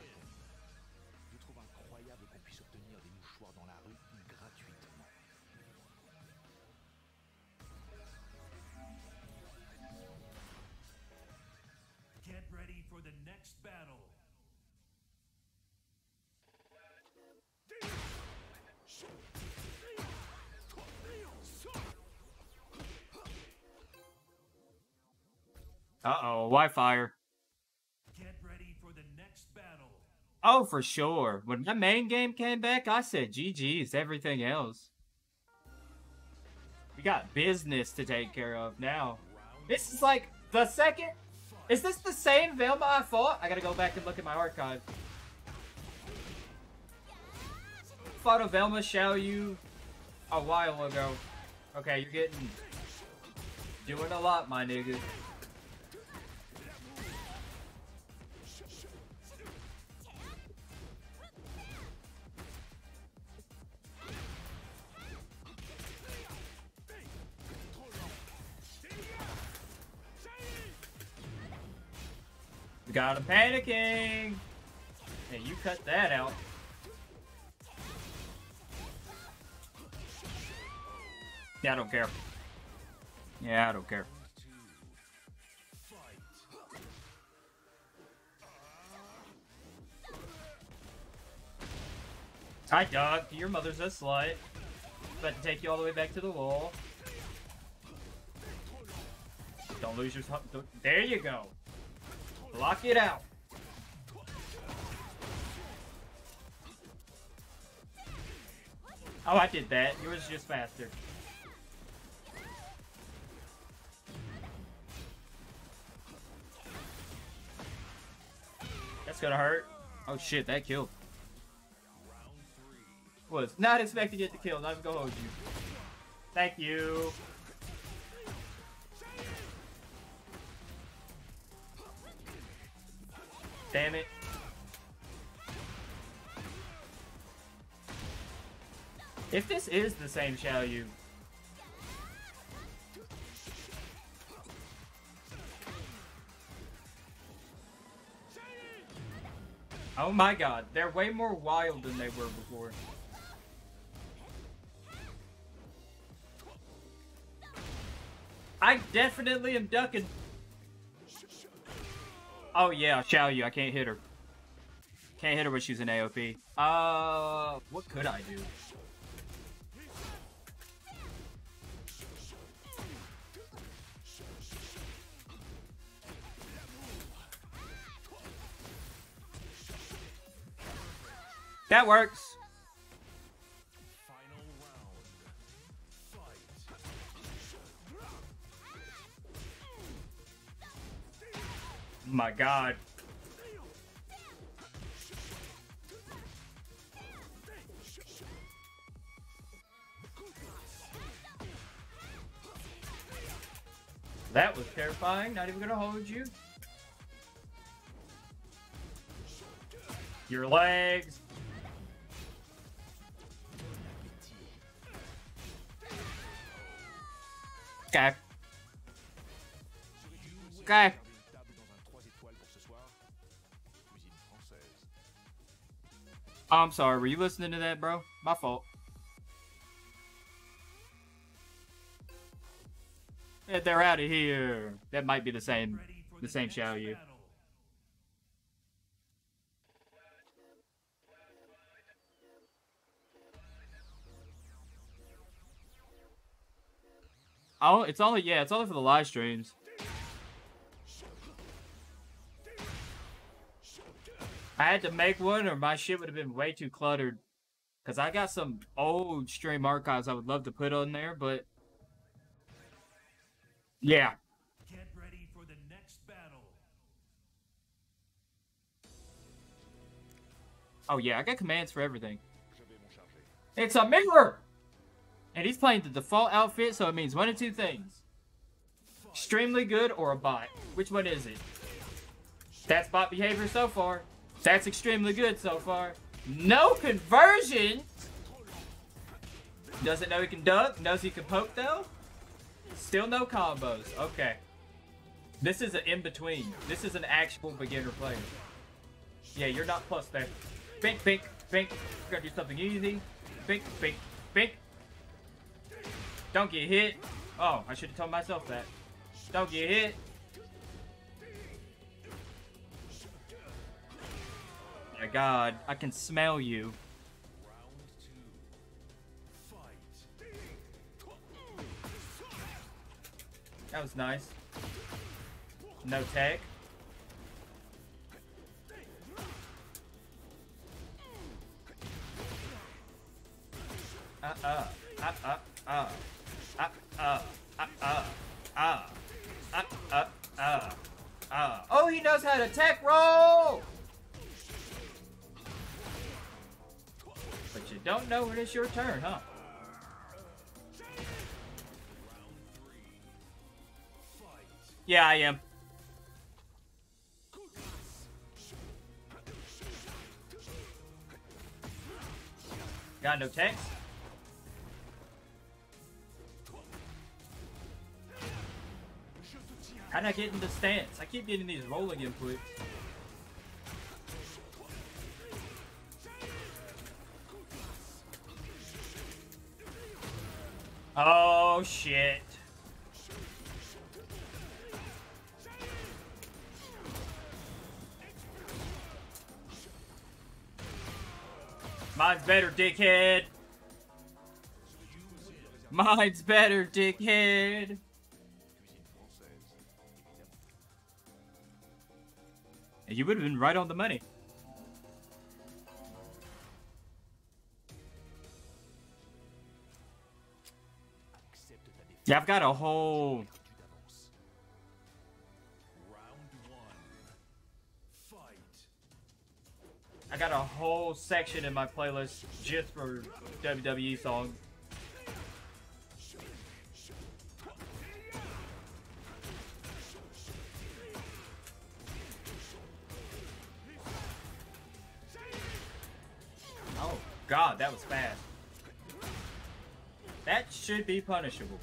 Get ready for the next battle. Uh-oh, Wi-Fi. Get ready for the next battle. Oh, for sure. When my main game came back, I said GG's everything else. We got business to take care of now. This is like the second... Is this the same Velma I fought? I gotta go back and look at my archive. Fought a Velma Xiaoyu a while ago. Okay, you're getting... Doing a lot, my nigga. Got him panicking! Hey, you cut that out. Yeah, I don't care. Yeah, I don't care. Hi, dog. Your mother's a slut. About to take you all the way back to the wall. Don't lose your... There you go. Block it out. Oh, I did that. Yours is just faster. That's gonna hurt. Oh shit, that killed. Was not expecting it to kill. Not even gonna hold you. Thank you. Damn it. If this is the same Xiaoyu. Oh my god, they're way more wild than they were before. I definitely am ducking. Oh yeah, Xiaoyu, I can't hit her. Can't hit her when she's an AOP. What could I do? That works. Final round. Fight. My god. That was terrifying. Not even gonna hold you. Your legs. Okay. Okay. I'm sorry, were you listening to that, bro? My fault. Yeah, they're out of here. That might be the same Xiaoyu. Oh, it's only for the live streams. I had to make one or my shit would have been way too cluttered. Cause I got some old stream archives I would love to put on there, but yeah. Get ready for the next battle. Oh yeah, I got commands for everything. It's a mirror! And he's playing the default outfit, so it means one of two things. Extremely good or a bot. Which one is it? That's bot behavior so far. That's extremely good so far. No conversion! Doesn't know he can duck. Knows he can poke though. Still no combos. Okay. This is an in-between. This is an actual beginner player. Yeah, you're not plus there. Bink, bink, bink. Gotta do something easy. Bink, bink, bink. Don't get hit. Oh, I should have told myself that. Don't get hit. My god, I can smell you. That was nice. No tech. Oh, he knows how to tech roll! But you don't know when it's your turn, huh? Yeah, I am. Got no techs? How'd I get into stance? I keep getting these rolling inputs. Oh shit. Mine's better, dickhead. Mine's better, dickhead. And you would have been right on the money. Yeah, I've got a whole... I got a whole section in my playlist just for WWE songs. god, that was fast. That should be punishable.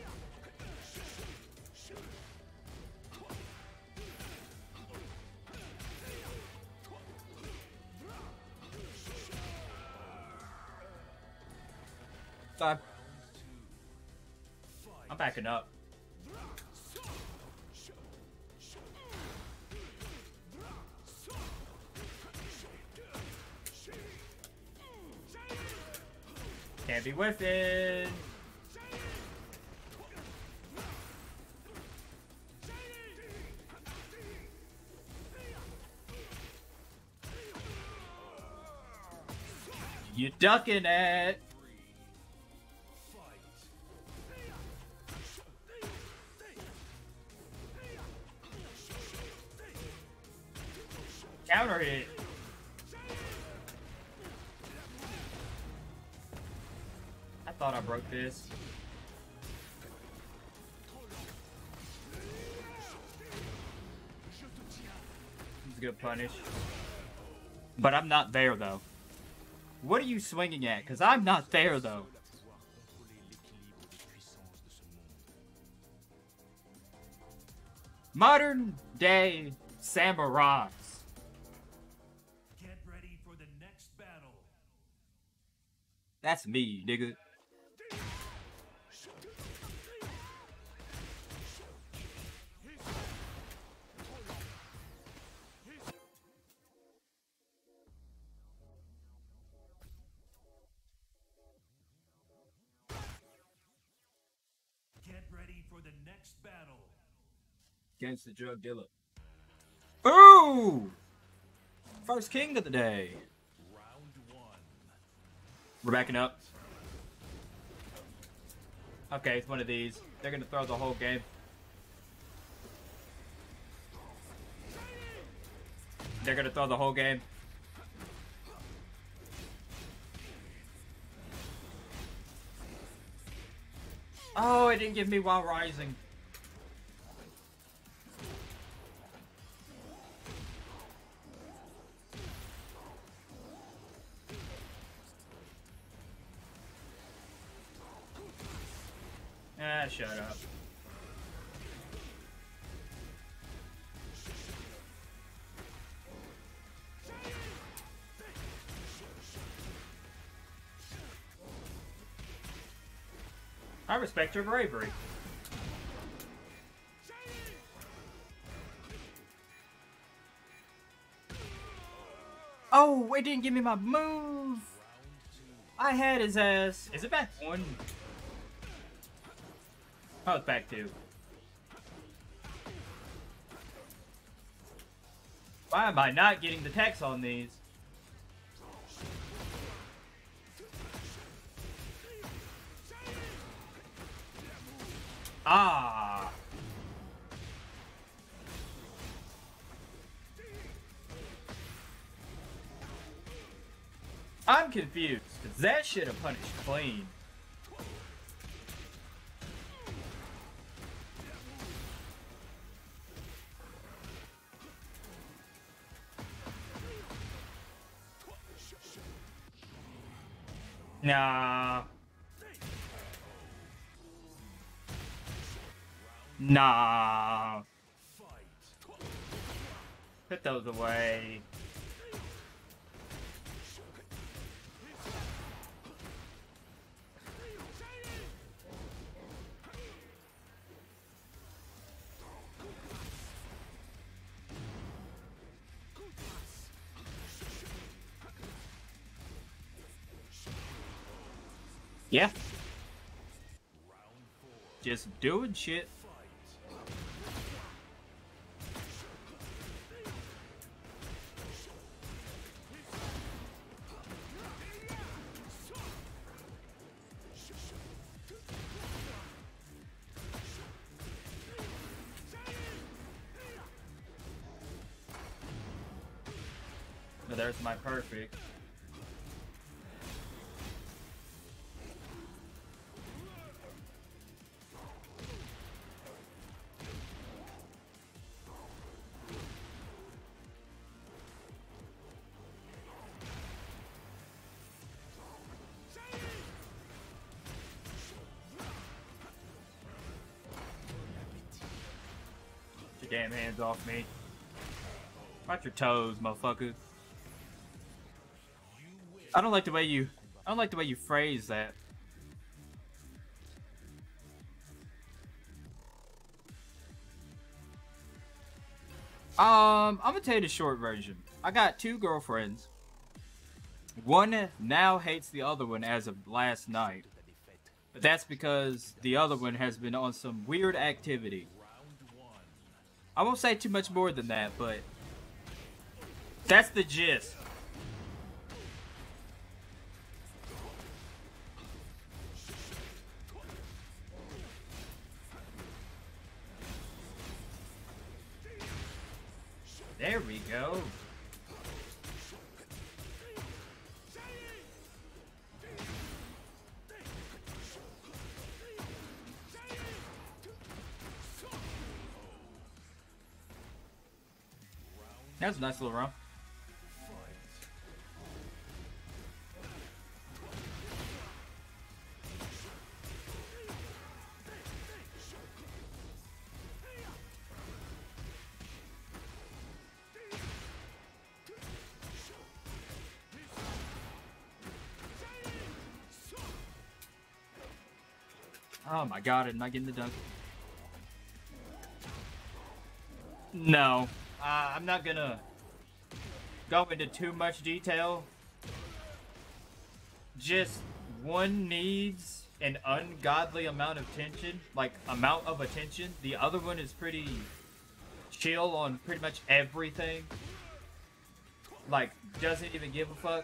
I'm backing up. Can't be whiffing. You ducking it. Counter hit. I thought I broke this. It's a good punish. But I'm not there though. What are you swinging at? Because I'm not there though. Modern day samurais. Get ready for the next battle. That's me, nigga. Get ready for the next battle. Against the drug dealer. Ooh! First king of the day. Round one. We're backing up. Okay, it's one of these. They're gonna throw the whole game. They're gonna throw the whole game. Oh, it didn't give me while rising. Ah, shut up. I respect your bravery. Oh, it didn't give me my move. I had his ass. Is it back one? Oh, it's back two. Why am I not getting the text on these? Ah. I'm confused, because that should have punished clean. Nah. Nah. Put those away. Yeah. Just doing shit. But there's my perfect. damn hands off me. Watch your toes, motherfucker. I don't like the way you phrase that. I'm gonna tell you the short version. I got 2 girlfriends. One now hates the other one as of last night. But that's because the other one has been on some weird activity. I won't say too much more than that, but that's the gist. There we go. That's a nice little run. Oh my god, I'm not getting the dunk. No. I'm not gonna go into too much detail. Just one needs an ungodly amount of attention, like amount of attention. The other one is pretty chill on pretty much everything. Like, doesn't even give a fuck.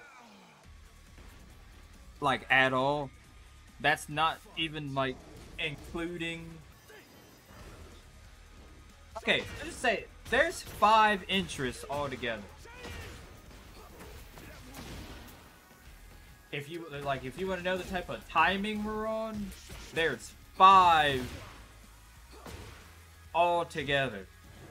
Like, at all. That's not even, like, including... Okay, let's just say there's 5 interests altogether. If you want to know the type of timing we're on, there's 5 altogether.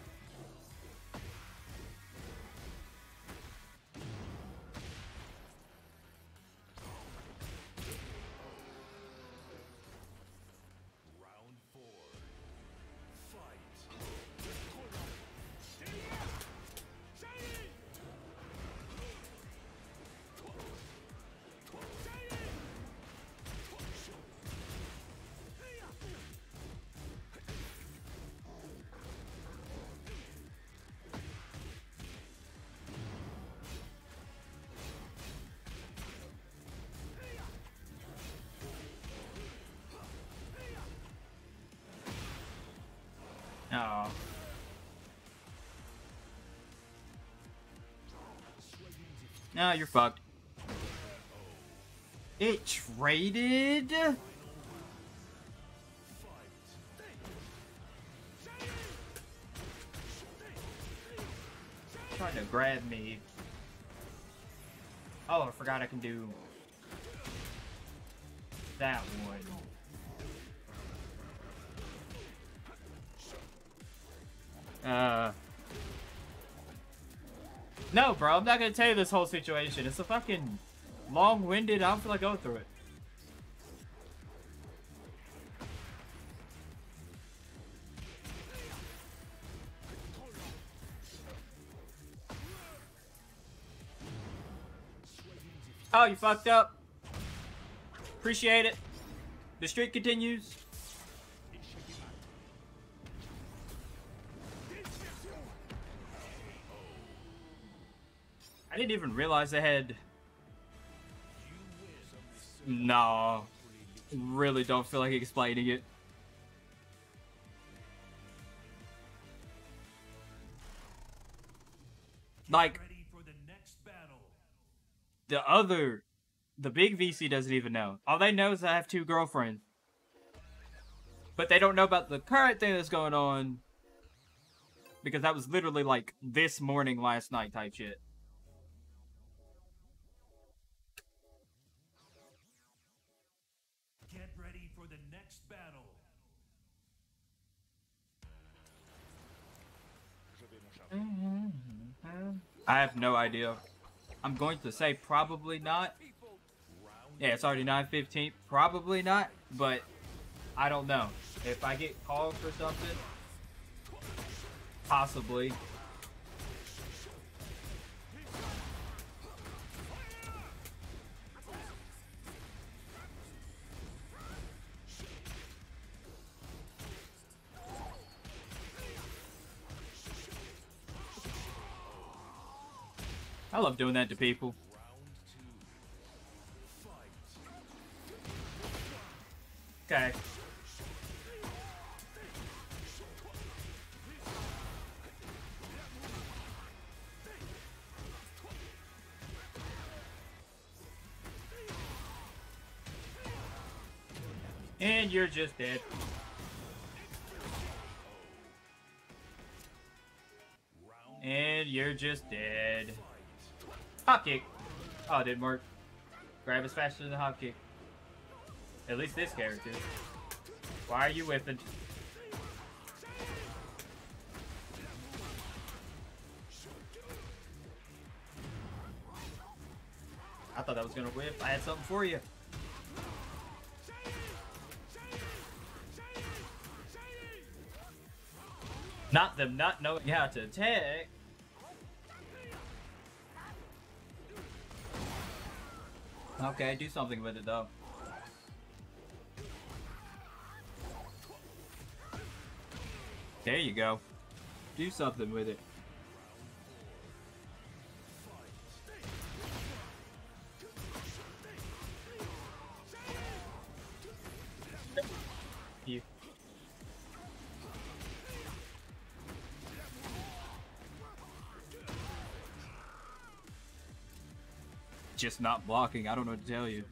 Oh. No, you're fucked. It traded? Trying to grab me. Oh, I forgot I can do that one. No, bro, I'm not gonna tell you this whole situation. It's a fucking long-winded. I don't feel like going through it. Oh, you fucked up. Appreciate it. The streak continues. I didn't even realize I had... No. Really don't feel like explaining it. Like, the big VC doesn't even know. All they know is I have 2 girlfriends. But they don't know about the current thing that's going on. Because that was literally like this morning, last night type shit. Get ready for the next battle. I have no idea. I'm going to say probably not. Yeah, it's already 9:15. Probably not, but I don't know. If I get called for something, Possibly. I love doing that to people. Okay. And you're just dead. And you're just dead. Hop kick. Oh, it didn't work. Grab is faster than the hop kick. At least this character. Why are you whipping? I thought that was gonna whip. I had something for you. Not them not knowing how to attack. Okay, do something with it though. There you go. Do something with it. You. Just not blocking. I don't know what to tell you.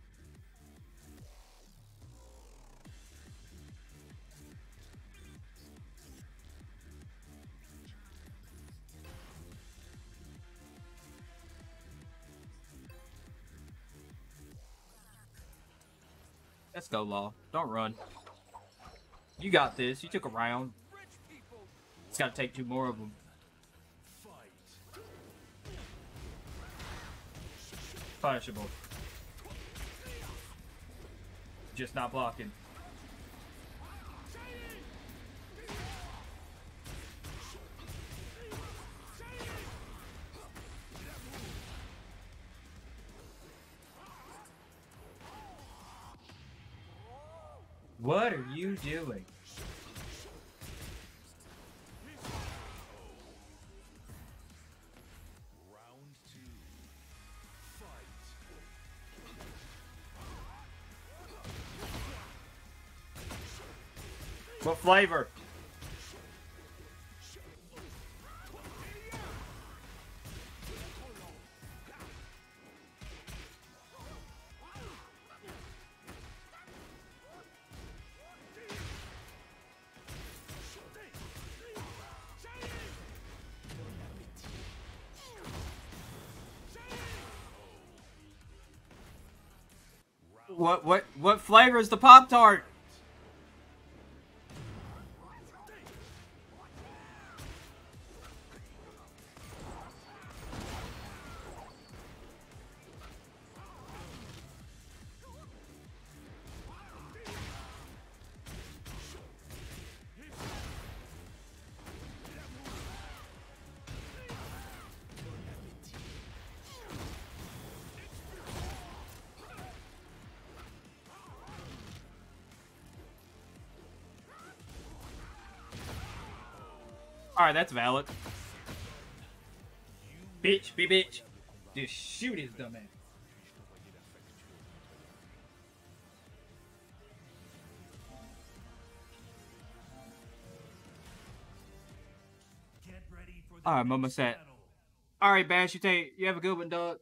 Let's go, Law. Don't run. You got this. You took a round. It's got to take 2 more of them. Punishable. Just not blocking. What are you doing? What flavor? What flavor is the Pop-Tart? Alright, that's valid. Bitch, be bitch. Just shoot his dumb ass. Alright, Mama set. Alright, Bash, you have a good one, dog.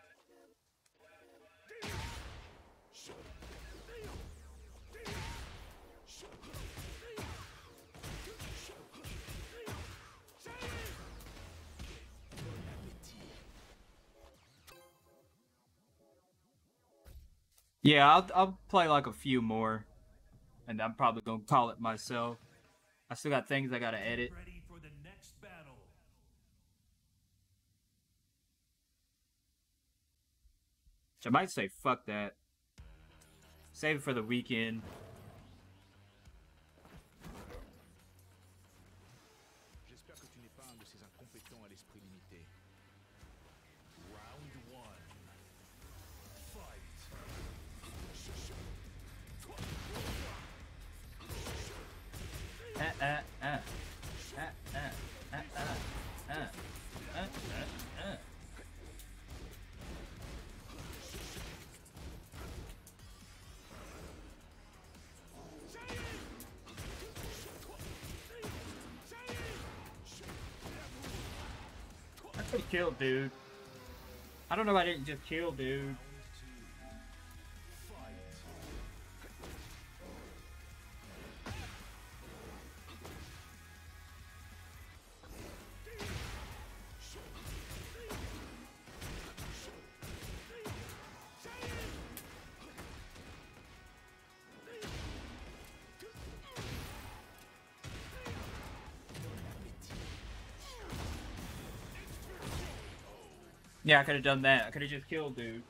Yeah, I'll play like a few more, and I'm probably gonna call it myself. I still got things I gotta edit. Ready for the next battle. I might say fuck that. Save it for the weekend. ces incompétents à l'esprit limité. Round 1. Fight. I could have killed dude. I don't know why I didn't just kill dude. Yeah, I could have done that. I could have just killed dude.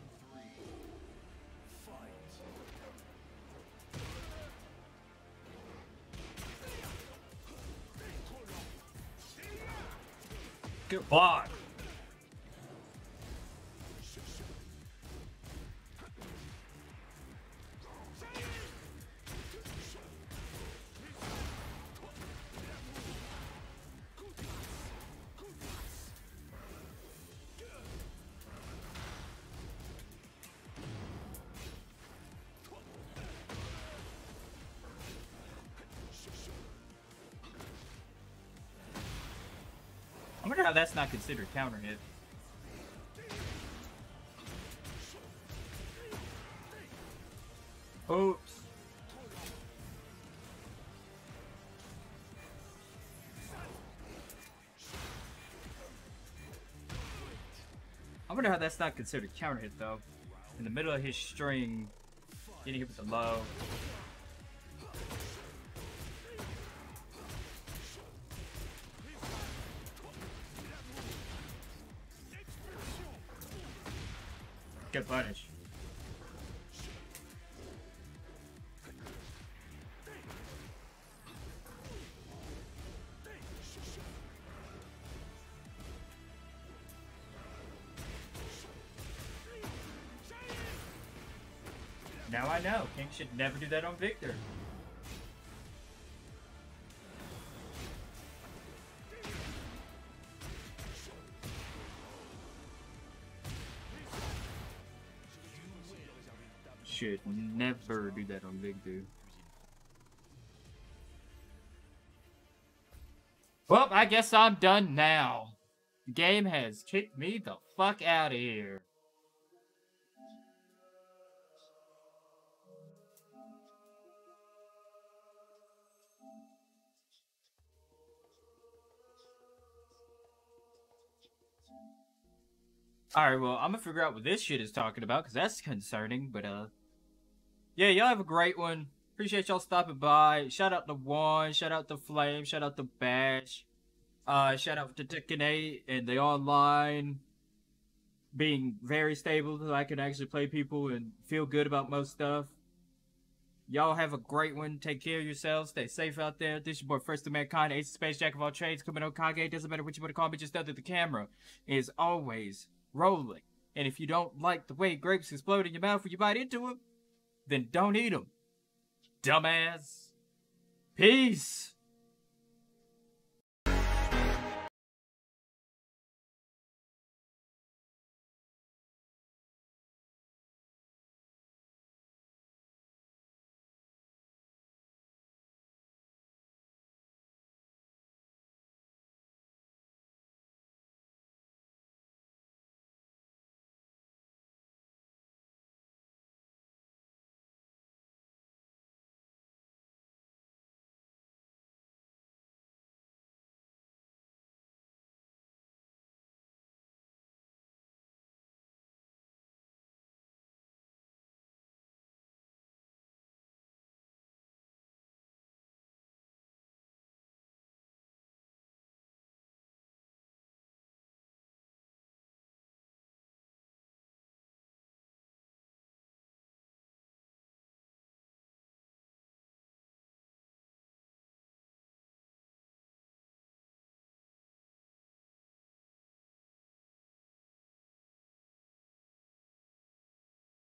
Good block. I wonder how that's not considered counter hit. Oops. I wonder how that's not considered counter hit though. In the middle of his string, getting hit with the low. Good punish. Now I know. King should never do that on Victor. Should never do that on Victor. Well, I guess I'm done now. The game has kicked me the fuck out of here. Alright, well, I'm gonna figure out what this shit is talking about, because that's concerning, but, yeah, y'all have a great one. Appreciate y'all stopping by. Shout out to Juan, shout out to Flame, shout out to Bash, shout out to Tekken and the online being very stable so I can actually play people and feel good about most stuff. Y'all have a great one. Take care of yourselves. Stay safe out there. This is your boy, First of Mankind, Ace of Space, Jack of all trades, Kumino Kage. Doesn't matter what you want to call me, just know that the camera is always rolling. And if you don't like the way grapes explode in your mouth when you bite into them, then don't eat them. Dumbass. Peace.